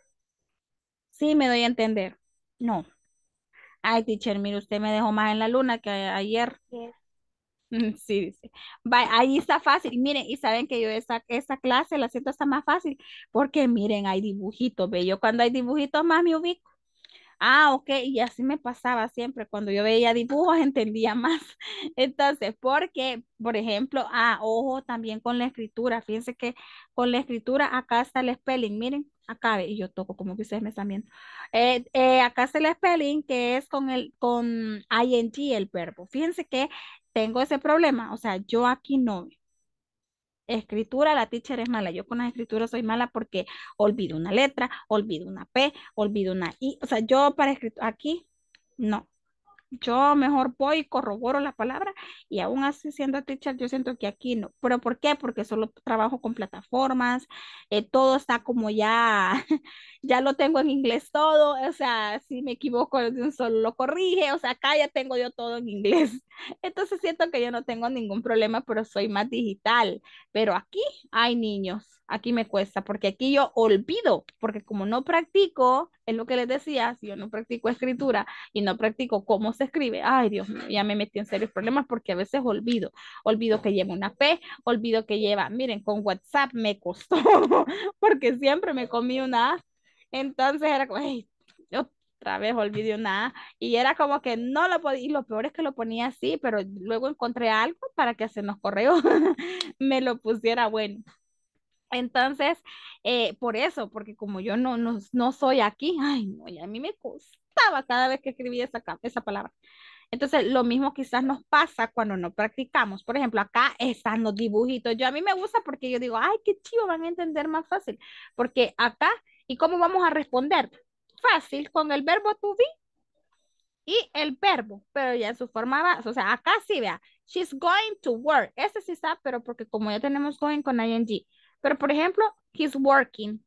Sí, me doy a entender. No. Ay, teacher, mire, usted me dejó más en la luna que ayer. Yes. Mm, sí, dice. Va, ahí está fácil. Y miren, y saben que yo esa, esa clase la siento hasta más fácil porque miren, hay dibujitos. Ve, yo cuando hay dibujitos más me ubico. Ah, ok, y así me pasaba siempre. Cuando yo veía dibujos entendía más. Entonces, porque, por ejemplo, ah, ojo también con la escritura. Fíjense que con la escritura acá está el spelling. Miren, acá ve, y yo toco como que ustedes me están viendo. Eh, eh, acá está el spelling que es con el con ing el verbo. Fíjense que tengo ese problema. O sea, yo aquí no. Escritura, la teacher es mala. Yo con las escrituras soy mala porque olvido una letra, olvido una P, olvido una I. O sea, yo para escritura, aquí, no. Yo mejor voy y corroboro la palabra y aún así siendo teacher yo siento que aquí no. ¿Pero por qué? Porque solo trabajo con plataformas, eh, todo está como ya, ya lo tengo en inglés todo, o sea, si me equivoco de un solo lo corrige, o sea, acá ya tengo yo todo en inglés. Entonces siento que yo no tengo ningún problema, pero soy más digital. Pero aquí hay niños, aquí me cuesta, porque aquí yo olvido, porque como no practico, es lo que les decía, si yo no practico escritura, y no practico cómo se escribe, ay Dios mío, ya me metí en serios problemas porque a veces olvido, olvido que lleva una P, olvido que lleva, miren, con WhatsApp me costó, porque siempre me comí una A, entonces era como, ay, otra vez olvidé una A, y era como que no lo podía, y lo peor es que lo ponía así, pero luego encontré algo para que hacer los correos me lo pusiera bueno. Entonces, eh, por eso, porque como yo no, no, no soy aquí, ay, no, y a mí me costaba cada vez que escribía esa, ca- esa palabra. Entonces, lo mismo quizás nos pasa cuando no practicamos. Por ejemplo, acá están los dibujitos. Yo a mí me gusta porque yo digo, ay, qué chivo, van a entender más fácil. Porque acá, ¿y cómo vamos a responder? Fácil, con el verbo to be y el verbo, pero ya en su forma base. O sea, acá sí, vea, she's going to work. Ese sí está, pero porque como ya tenemos going con ing. Pero por ejemplo, he's working.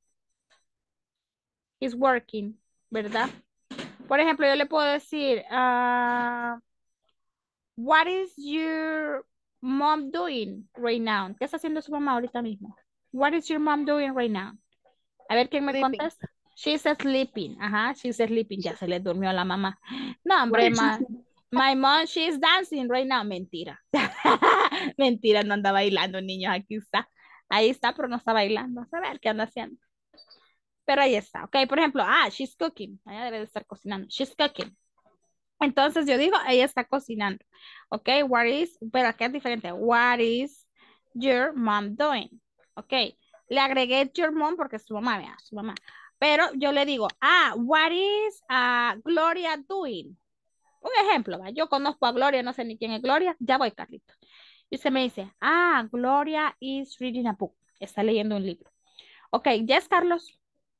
He's working, ¿verdad? Por ejemplo, yo le puedo decir, ah, what is your mom doing right now? ¿Qué está haciendo su mamá ahorita mismo? What is your mom doing right now? A ver quién me Sleeping. contesta. She's sleeping. Ajá, she's sleeping. Ya se le durmió a la mamá. No, hombre, ma, my mom, she's dancing right now. Mentira. Mentira, no anda bailando, niños. Aquí está. Ahí está, pero no está bailando. A ver qué anda haciendo. Pero ahí está. Ok, por ejemplo, ah, she's cooking. Ella debe de estar cocinando. She's cooking. Entonces yo digo, ella está cocinando. Ok, what is, pero aquí es diferente. What is your mom doing? Ok, le agregué your mom porque es su mamá, vea, su mamá. Pero yo le digo, ah, what is uh, Gloria doing? Un ejemplo, ¿va? Yo conozco a Gloria, no sé ni quién es Gloria. Ya voy, Carlito. Y usted me dice, ah, Gloria is reading a book. Está leyendo un libro. Ok, yes, Carlos.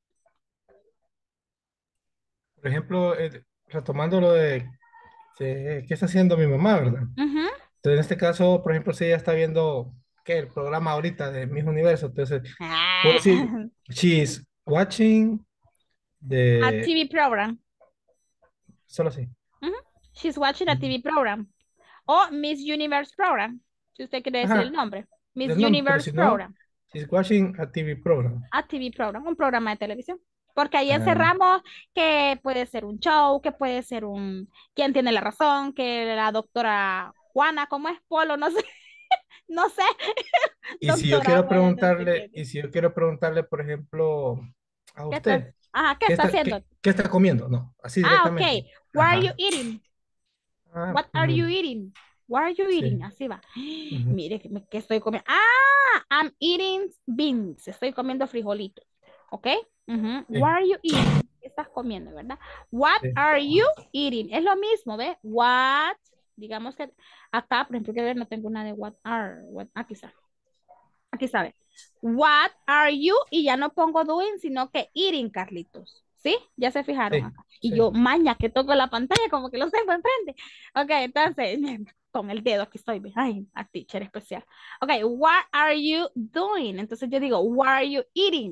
Por ejemplo, eh, retomando lo de que- qué está haciendo mi mamá, ¿verdad? Ujú. Entonces, en este caso, por ejemplo, si ella está viendo ¿qué? El programa ahorita de Mis Universo, entonces puedo decir, Ah, she's watching a the... T V program. Solo así. Ujú. She's watching a T V program. O Miss Universe program. Si usted quiere decir el Ajá, nombre. Miss del nombre, pero Universe si no, program. she's watching a T V program. A T V program. Un programa de televisión. Porque ahí Ah, encerramos que puede ser un show, que puede ser un... ¿Quién tiene la razón? Que la doctora Juana, ¿cómo es Polo? No sé. No sé. y si yo Doctora quiero Juana, no sé preguntarle, qué. y si yo quiero preguntarle, por ejemplo, a ¿Qué está, usted, ajá, ¿qué ¿qué está está, haciendo? qué, qué está comiendo? No, así Ah, directamente. ok. What are you Ajá. eating? Ah, What are you ujú, eating? What are you eating? sí. Así va. Ujú, Mire, que, me- que estoy comiendo. Ah, I'm eating beans. Estoy comiendo frijolitos. ¿Ok? Ujú. What sí, are you eating? ¿Qué estás comiendo, verdad? What sí. are you eating? Es lo mismo, ¿ve? What, digamos que acá, por ejemplo, que ver, no tengo una de what are. What, aquí está. Aquí sabe. What are you? Y ya no pongo doing, sino que eating, Carlitos. ¿Sí? Ya se fijaron Sí, acá. Y sí. yo, maña, que toco la pantalla, como que los tengo enfrente. Ok, entonces, con el dedo aquí estoy. Ay, a teacher especial. Ok, what are you doing? Entonces yo digo, what are you eating? Ok,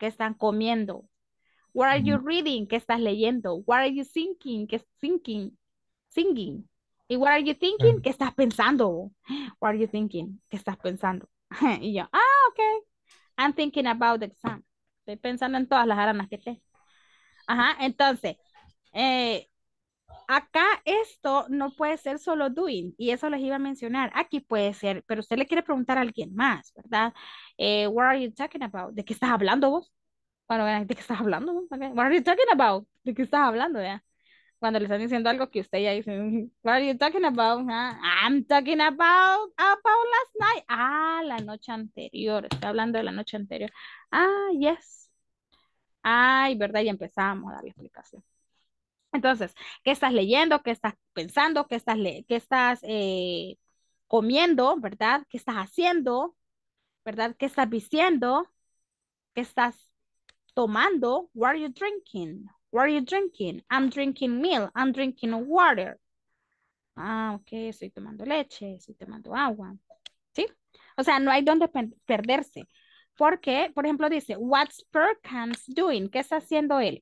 ¿Qué están comiendo? What are you reading? ¿Qué estás leyendo? What are you thinking? ¿Qué thinking? Singing. ¿Y what are you thinking? ¿Qué estás pensando? What are you thinking? ¿Qué estás pensando? Y yo, ah, ok. I'm thinking about the exam. Estoy pensando en todas las aranas que tengo. Ajá, entonces, eh, acá esto no puede ser solo doing, y eso les iba a mencionar. Aquí puede ser, pero usted le quiere preguntar a alguien más, ¿verdad? Eh, what are you talking about? ¿De qué estás hablando vos? Bueno, ¿de qué estás hablando vos? Okay. What are you talking about? ¿De qué estás hablando? Ya? Cuando le están diciendo algo que usted ya dice, what are you talking about? Ah, I'm talking about, about last night. Ah, la noche anterior. Está hablando de la noche anterior. Ah, yes. Ay, ¿verdad? Y empezamos a dar la explicación. Entonces, ¿qué estás leyendo? ¿Qué estás pensando? ¿Qué estás, le qué estás eh, comiendo? ¿Verdad? ¿Qué estás haciendo? ¿Verdad? ¿Qué estás vistiendo? ¿Qué estás tomando? What are you drinking? What are you drinking? I'm drinking milk. I'm drinking water. Ah, ok, estoy tomando leche, estoy tomando agua. ¿Sí? O sea, no hay donde perderse. Porque, por ejemplo, dice, what's Perkins doing? ¿Qué está haciendo él?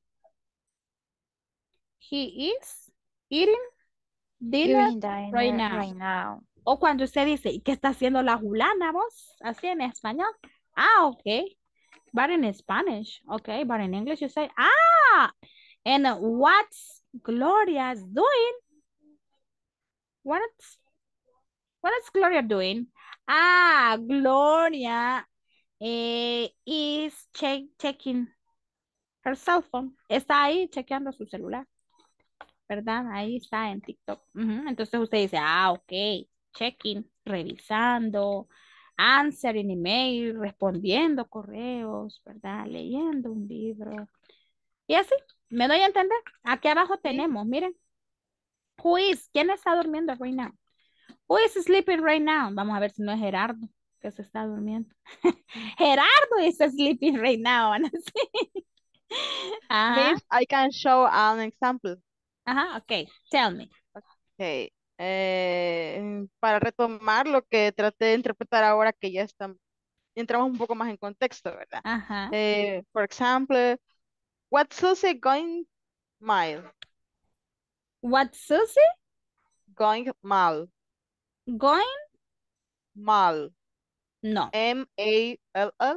He is eating dinner Eating dinner right now. right now. O cuando usted dice, ¿y qué está haciendo la Julana vos? Así en español. Ah, ok. But in Spanish. Okay, but in English you say, ah, and what's Gloria's doing? What's, what is Gloria doing? Ah, Gloria eh, is check, checking her cell phone. Está ahí chequeando su celular. ¿Verdad? Ahí está en TikTok. Ujú. Entonces usted dice, ah, ok, checking, revisando, answering email, respondiendo correos, ¿verdad? Leyendo un libro. Y así, me doy a entender. Aquí abajo tenemos, miren. Who is? ¿Quién está durmiendo right now? Who is sleeping right now? Vamos a ver si no es Gerardo que se está durmiendo. Gerardo is sleeping right now. ¿No? Sí. Ajá. Miss, I can show an example. Ajá, ok. Tell me. Okay. Eh, para retomar lo que traté de interpretar ahora que ya estamos, entramos un poco más en contexto, ¿verdad? Ajá. Eh, por ejemplo, what's Susie going mal? What, Susie? Going mal. Going? Mal. No. M A L L.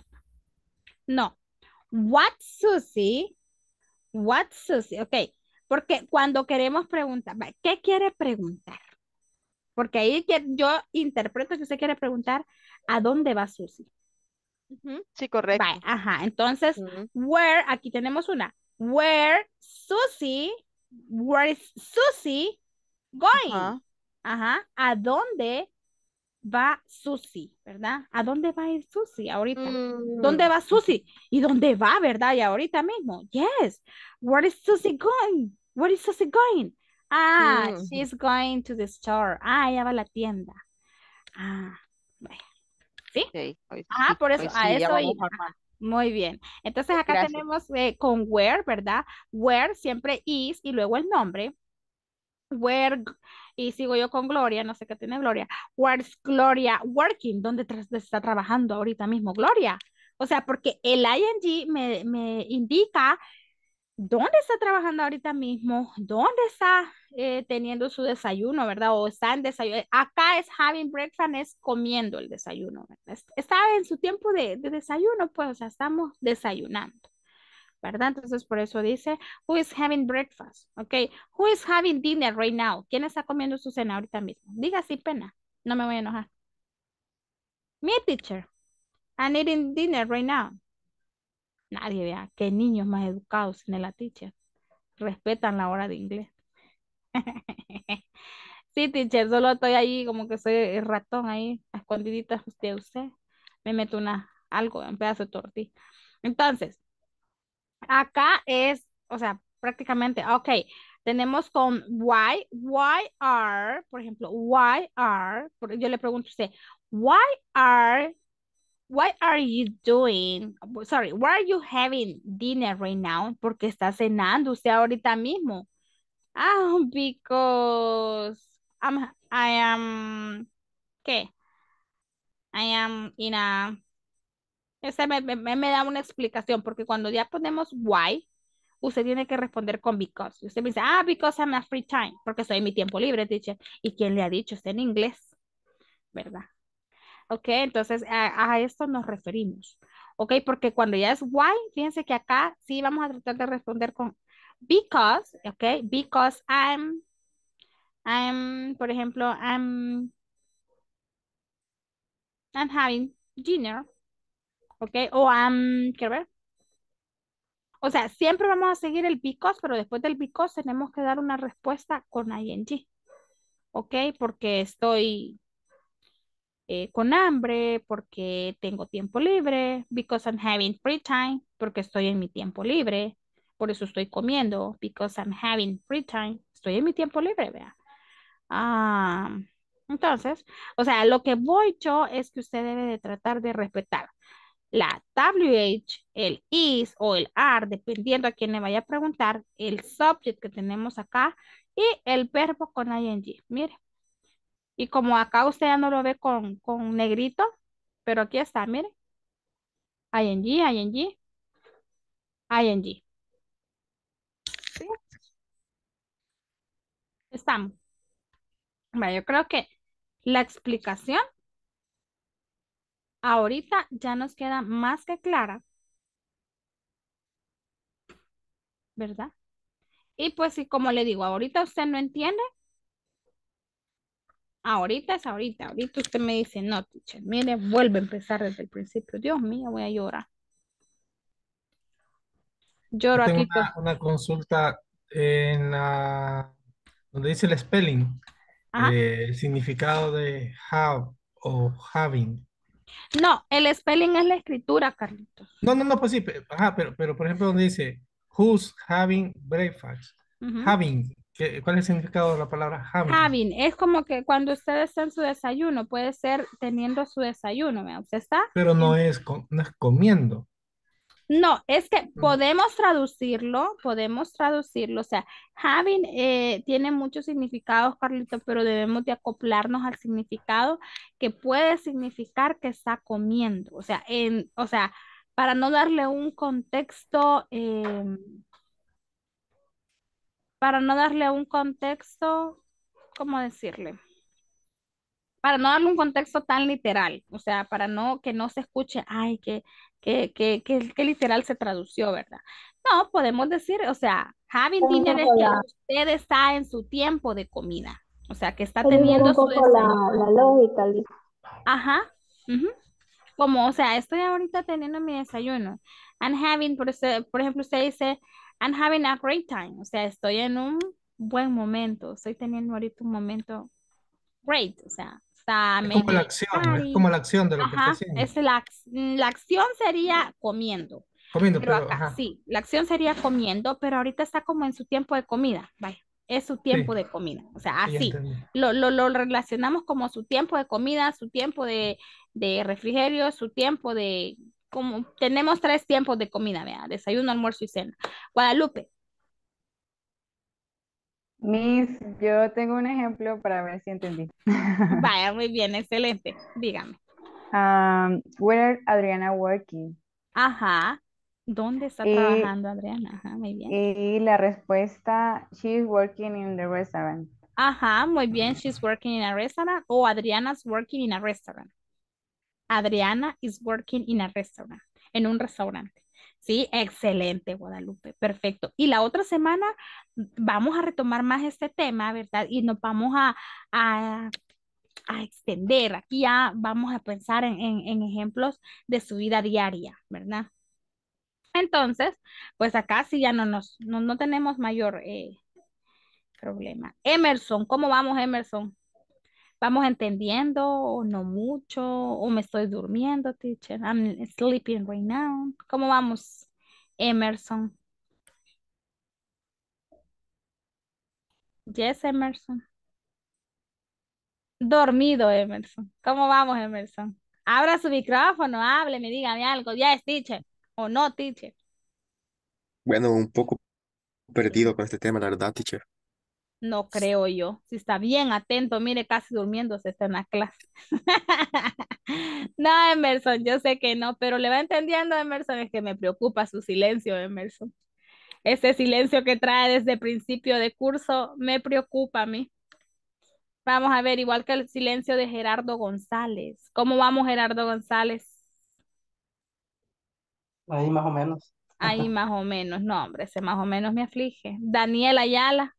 No. What, Susie? What, Susie? Ok. Porque cuando queremos preguntar, ¿qué quiere preguntar? Porque ahí que- yo interpreto que usted quiere preguntar, ¿a dónde va Susie? Ujú, sí, correcto. Vale, ajá, entonces, Ujú. where, aquí tenemos una. Where Susie, where is Susie going? Ajá. Ajá, ¿a dónde va Susie, verdad? ¿A dónde va a ir Susie ahorita? ¿Dónde Mm, va Susie? ¿Y dónde va, verdad? Y ahorita mismo. Yes. Where is Susie going? Where is Susie going? Ah, mm, she's going to the store. Ah, ella va a la tienda. Ah, vaya. ¿Sí? ok, hoy Ajá, sí, por eso, hoy a sí, ya eso vamos iba. Ajá, armando. muy bien. Entonces acá Gracias. tenemos eh, con where, ¿verdad? Where siempre is y luego el nombre. Where, y sigo yo con Gloria, no sé qué tiene Gloria. Where's Gloria working? ¿Dónde tra- está trabajando ahorita mismo Gloria? O sea, porque el ing me, me indica dónde está trabajando ahorita mismo, dónde está eh, teniendo su desayuno, ¿verdad? O está en desayuno. Acá es having breakfast, es comiendo el desayuno, ¿verdad? Es- Está en su tiempo de, de desayuno, pues, o sea, estamos desayunando. ¿Verdad? Entonces, por eso dice, who is having breakfast? ¿Ok? Who is having dinner right now? ¿Quién está comiendo su cena ahorita mismo? Diga sin pena, no me voy a enojar. Mi teacher. I'm eating dinner right now. Nadie vea, qué niños más educados tiene la teacher. Respetan la hora de inglés. Sí, teacher, solo estoy ahí como que soy el ratón ahí, a escondiditas de usted. Me meto una, algo, un pedazo de tortilla. Entonces, acá es, o sea, prácticamente, ok, tenemos con why, why are, por ejemplo, why are, por- yo le pregunto a usted, why are, why are you doing, sorry, why are you having dinner right now? Porque está cenando usted ahorita mismo. Ah, because I'm, I am, ¿qué? I am in a, Ese me, me, me da una explicación, porque cuando ya ponemos why, usted tiene que responder con because. Y usted me dice, ah, because I'm a free time, porque estoy en mi tiempo libre, teacher. ¿Y quién le ha dicho? Está en inglés, ¿verdad? Ok, entonces a, a esto nos referimos. Ok, porque cuando ya es why, fíjense que acá sí vamos a tratar de responder con because, ok, because I'm, I'm, por ejemplo, I'm, I'm having dinner, ok, o I'm, quiero ver. O sea, siempre vamos a seguir el because, pero después del because tenemos que dar una respuesta con ing, ok, porque estoy eh, con hambre, porque tengo tiempo libre, because I'm having free time, porque estoy en mi tiempo libre, por eso estoy comiendo, because I'm having free time, estoy en mi tiempo libre, vea. Ah, entonces, o sea, lo que voy yo es que usted debe de tratar de respetar la W H, el is o el are, dependiendo a quién le vaya a preguntar, el subject que tenemos acá y el verbo con ing. Mire. Y como acá usted ya no lo ve con, con negrito, pero aquí está, mire. ing, ing, ing. ¿Sí? Estamos. Bueno, yo creo que la explicación ahorita ya nos queda más que clara, ¿verdad? Y pues sí, como le digo, ahorita usted no entiende, ahorita es ahorita, ahorita usted me dice, no, teacher, mire, vuelve a empezar desde el principio. Dios mío, voy a llorar. Yo Lloro tengo aquí. una, una consulta en la, donde dice el spelling, Ajá. eh, el significado de have o having. No, el spelling es la escritura, Carlitos. No, no, no, pues sí, pe- ajá, pero, pero por ejemplo donde dice who's having breakfast, Ujú. having, ¿qué- ¿cuál es el significado de la palabra having? Having, es como que cuando usted está en su desayuno, puede ser teniendo su desayuno, ¿vea? Usted está Pero no en- es, co- no es comiendo. No, es que podemos traducirlo, podemos traducirlo, o sea, having eh, tiene muchos significados, Carlito, pero debemos de acoplarnos al significado que puede significar que está comiendo, o sea, en, o sea, para no darle un contexto, em, para no darle un contexto, ¿cómo decirle? Para no darle un contexto tan literal, o sea, para no que no se escuche, ay, que, que, que, que, que literal se tradució, ¿verdad? No, podemos decir, o sea, having Un dinner es poco que la, usted está en su tiempo de comida, o sea, que está seguir teniendo un su poco la, desayuno. la lógica, Liz. Ajá, ujú. Como, o sea, estoy ahorita teniendo mi desayuno. I'm having, por, ese- por ejemplo, usted dice, I'm having a great time, o sea, estoy en un buen momento, estoy teniendo ahorita un momento great, o sea, está Es como la making acción, es party. como la acción de lo que está Ajá, haciendo. es la, ac- la acción sería comiendo, Comiendo, pero pero, acá ajá, sí, la acción sería comiendo, pero ahorita está como en su tiempo de comida, vaya, es su sí, tiempo de comida, o sea, sí, ya así, entendí. lo, lo, lo relacionamos como su tiempo de comida, su tiempo de, de refrigerio, su tiempo de, como tenemos tres tiempos de comida, vea, desayuno, almuerzo y cena. Guadalupe, Miss, yo tengo un ejemplo para ver si entendí. vaya, muy bien, excelente, dígame. Um, where Adriana working? Ajá, ¿dónde está Y, trabajando Adriana? Ajá, muy bien. y la respuesta, she is working in the restaurant. Ajá, muy bien. She's working in a restaurant. O Adriana's working in a restaurant. Adriana is working in a restaurant. En un restaurante. Sí, excelente, Guadalupe. Perfecto. Y la otra semana vamos a retomar más este tema, ¿verdad? Y nos vamos a, a, a extender. Aquí ya vamos a pensar en, en- en ejemplos de su vida diaria, ¿verdad? Entonces, pues acá sí ya no nos, no, no tenemos mayor eh, problema. Emerson, ¿cómo vamos, Emerson? ¿Vamos entendiendo o no mucho? ¿O me estoy durmiendo, teacher? I'm sleeping right now. ¿Cómo vamos, Emerson? Yes, Emerson. Dormido, Emerson. ¿Cómo vamos, Emerson? Abra su micrófono, hábleme, dígame algo. Yes, teacher. O no, teacher. Bueno, un poco perdido con este tema, la verdad, teacher. No creo yo. Si está bien atento, mire, casi durmiéndose está en la clase. No, Emerson, yo sé que no, pero le va entendiendo, Emerson, es que me preocupa su silencio, Emerson. Ese silencio que trae desde principio de curso me preocupa a mí. Vamos a ver, igual que el silencio de Gerardo González. ¿Cómo vamos, Gerardo González? Ahí más o menos. Ahí más o menos, no, hombre, ese más o menos me aflige. Daniel Ayala,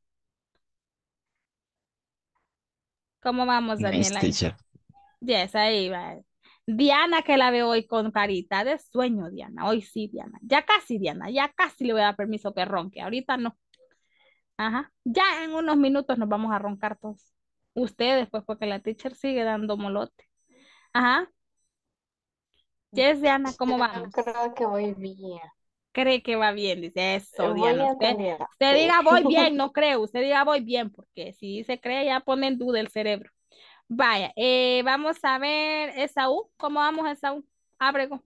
¿cómo vamos, Nice, Daniel Ayala? teacher. Yes, ahí va. Diana, que la veo hoy con carita de sueño, Diana. Hoy sí, Diana. Ya casi, Diana. Ya casi le voy a dar permiso que ronque. Ahorita no. Ajá. Ya en unos minutos nos vamos a roncar todos. Ustedes, pues, porque la teacher sigue dando molote. Ajá. Yes, Diana, ¿cómo Yo vamos? creo que voy bien. Cree que va bien, dice eso, Voy Diana. Usted, entendiendo, usted sí. diga voy bien, no creo. Usted diga voy bien, porque si se cree ya pone en duda el cerebro. Vaya, eh, vamos a ver, Esaú, ¿cómo vamos, Esaú? Abrego,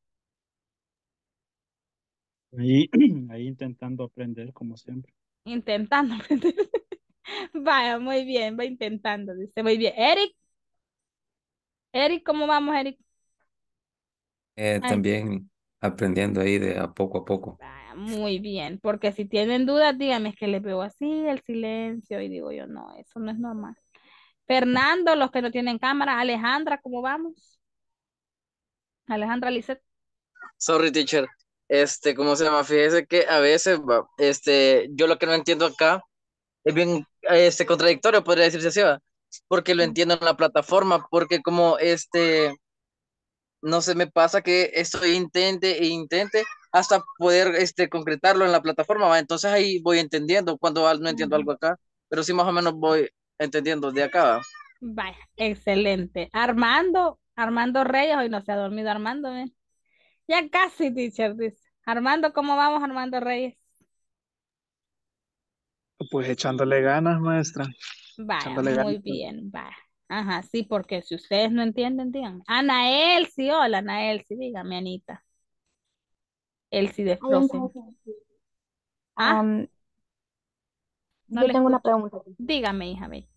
Ahí, ahí intentando aprender, como siempre. intentando aprender. Vaya, muy bien, va intentando, dice, muy bien. Eric, Eric, ¿cómo vamos, Eric? Eh, Ay, también aprendiendo ahí de a poco a poco. vaya, muy bien, porque si tienen dudas, díganme, es que les veo así, el silencio, y digo yo, no, eso no es normal. Fernando, los que no tienen cámara, Alejandra, ¿cómo vamos? Alejandra Lizeth. Sorry, teacher. Este, ¿cómo se llama? Fíjese que a veces, va, este, yo lo que no entiendo acá es bien, este, contradictorio, podría decirse así, va, porque lo entiendo en la plataforma, porque como, este, no se me pasa que estoy intente e intente hasta poder, este, concretarlo en la plataforma, va, entonces ahí voy entendiendo cuando al- no entiendo Ujú. algo acá, pero sí más o menos voy entendiendo de acá, va. Vaya, excelente. Armando, Armando Reyes, hoy no se ha dormido Armando, ¿eh? Ya casi, teacher, dice. Armando, ¿cómo vamos, Armando Reyes? Pues echándole ganas, maestra. Vaya, Echándole ganas. muy bien, vaya. Ajá, sí, porque si ustedes no entienden, digan. Ana Elsie, hola, Ana Elsie, dígame, Anita. Elsie de Ay, Frozen. entonces, sí. Ah, Am, no yo le tengo una escucho. pregunta. Dígame, hija, ve.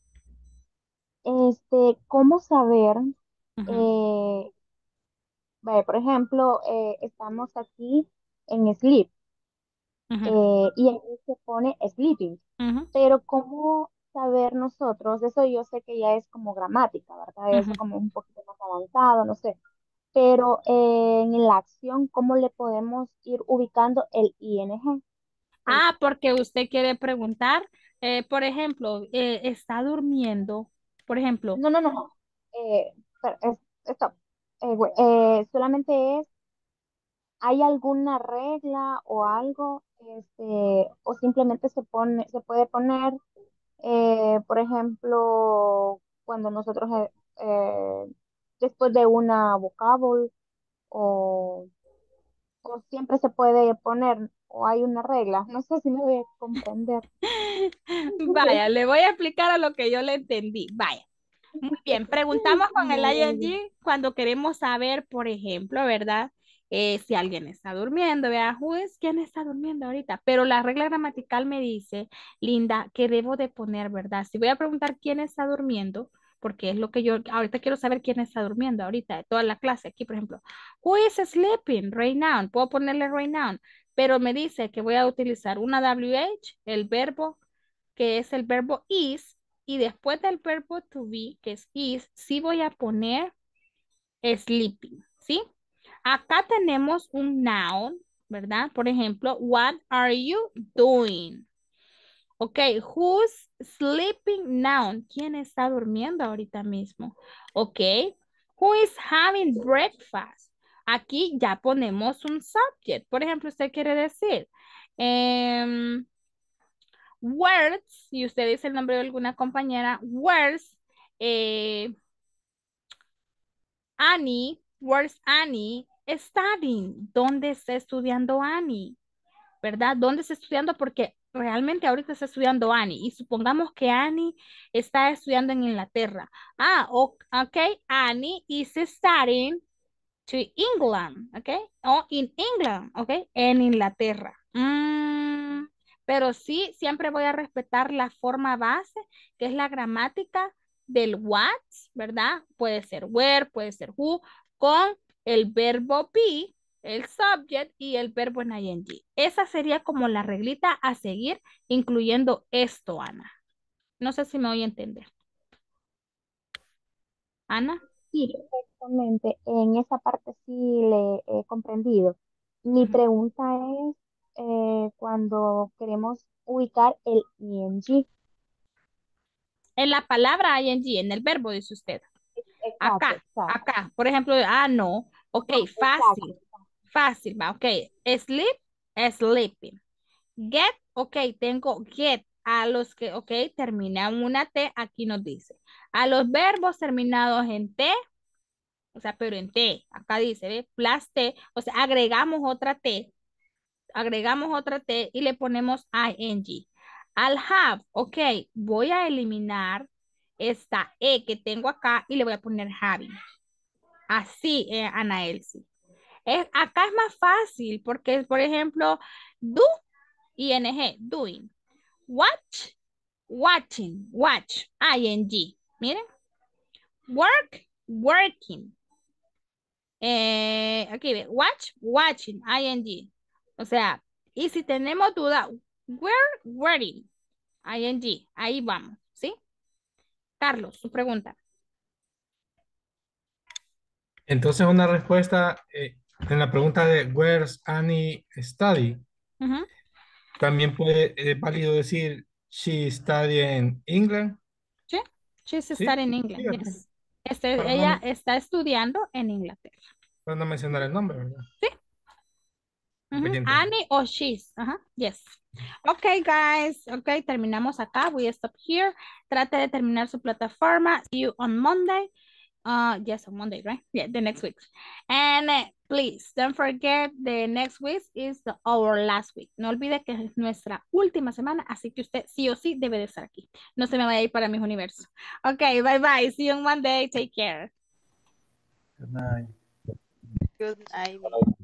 Este, ¿cómo saber, Ujú, eh, vaya, por ejemplo, eh, estamos aquí en sleep ujú, eh, y aquí se pone sleeping, ujú, pero ¿cómo saber nosotros? Eso yo sé que ya es como gramática, ¿verdad? Eso ujú. como un poquito más avanzado, no sé. Pero eh, en la acción, ¿cómo le podemos ir ubicando el ing? El- Ah, porque usted quiere preguntar, eh, por ejemplo, eh, ¿está durmiendo? Por ejemplo, no, no, no, no. Eh, pero es- stop. Eh, güey, eh, solamente es, ¿hay alguna regla o algo? Este, o simplemente se pone, se puede poner, eh, por ejemplo, cuando nosotros, eh, eh, después de una vocábula, o, o siempre se puede poner, o hay una regla. No sé si me voy a comprender. vaya, le voy a explicar a lo que yo le entendí. Vaya. Muy bien, preguntamos con el ing cuando queremos saber, por ejemplo, ¿verdad? Eh, si alguien está durmiendo, vea, who is, ¿quién está durmiendo ahorita? Pero la regla gramatical me dice, Linda, que debo de poner, ¿verdad? Si voy a preguntar quién está durmiendo, porque es lo que yo, ahorita quiero saber quién está durmiendo ahorita, de toda la clase, aquí, por ejemplo, who is sleeping right now? Puedo ponerle right now, pero me dice que voy a utilizar una W H, el verbo que es el verbo is, y después del verbo to be, que es is, sí voy a poner sleeping, ¿sí? Acá tenemos un noun, ¿verdad? Por ejemplo, what are you doing? Ok, who's sleeping now? ¿Quién está durmiendo ahorita mismo? Ok, who is having breakfast? Aquí ya ponemos un subject. Por ejemplo, usted quiere decir, em, words, y usted dice el nombre de alguna compañera, words, eh, Annie, where's Annie studying? ¿Dónde está estudiando Annie? ¿Verdad? ¿Dónde está estudiando? Porque realmente ahorita está estudiando Annie y supongamos que Annie está estudiando en Inglaterra. Ah, o- ok, Annie is studying to England, ok, o in England, ok, en Inglaterra. Mm, Pero sí, siempre voy a respetar la forma base, que es la gramática del what, ¿verdad? Puede ser where, puede ser who, con el verbo be, el subject y el verbo en ing. Esa sería como la reglita a seguir, incluyendo esto, Ana. No sé si me voy a entender. Ana. Sí, exactamente. En esa parte sí le he comprendido. Mi pregunta es eh, cuando queremos ubicar el ing. En la palabra ing, en el verbo, dice usted. Exacto, Acá, exacto. acá. Por ejemplo, ah, no. Ok, No, fácil. exacto. Fácil, va. Ok. Sleep, sleeping. Get, ok, tengo get. A los que, ok, terminan una T, aquí nos dice. A los verbos terminados en T, o sea, pero en T, acá dice, ¿ve? Plus T, o sea, agregamos otra T, agregamos otra T y le ponemos ing. Al have, ok, voy a eliminar esta E que tengo acá y le voy a poner having. Así, eh, Ana Elsie. Es, acá es más fácil porque, por ejemplo, do, ing, doing. Watch, watching, watch, ing. Miren. Work, working. Eh, aquí ve, watch, watching, ing. O sea, y si tenemos duda, where, wearing, ing. Ahí vamos, ¿sí? Carlos, su pregunta. Entonces una respuesta eh, en la pregunta de Where's Annie study? Ujú. También puede, es válido decir She study in England. Sí, she's Sí, studying sí, England, ok. yes. Este, Para no, ella men- está estudiando en Inglaterra. para no mencionar el nombre, ¿verdad? Sí. Pues Ujú. ya entendí. Annie o she's. Ajá, yes. Ok, guys. Ok, terminamos acá. We stop here. Trate de terminar su plataforma. See you on Monday. Uh, yes, on Monday, right? Yeah, the next week. And uh, please, don't forget the next week is the, our last week. No olvide que es nuestra última semana, así que usted sí o sí debe de estar aquí. No se me vaya a ir para mis universos. Ok, bye bye. See you on Monday. Take care. Good night. Good night.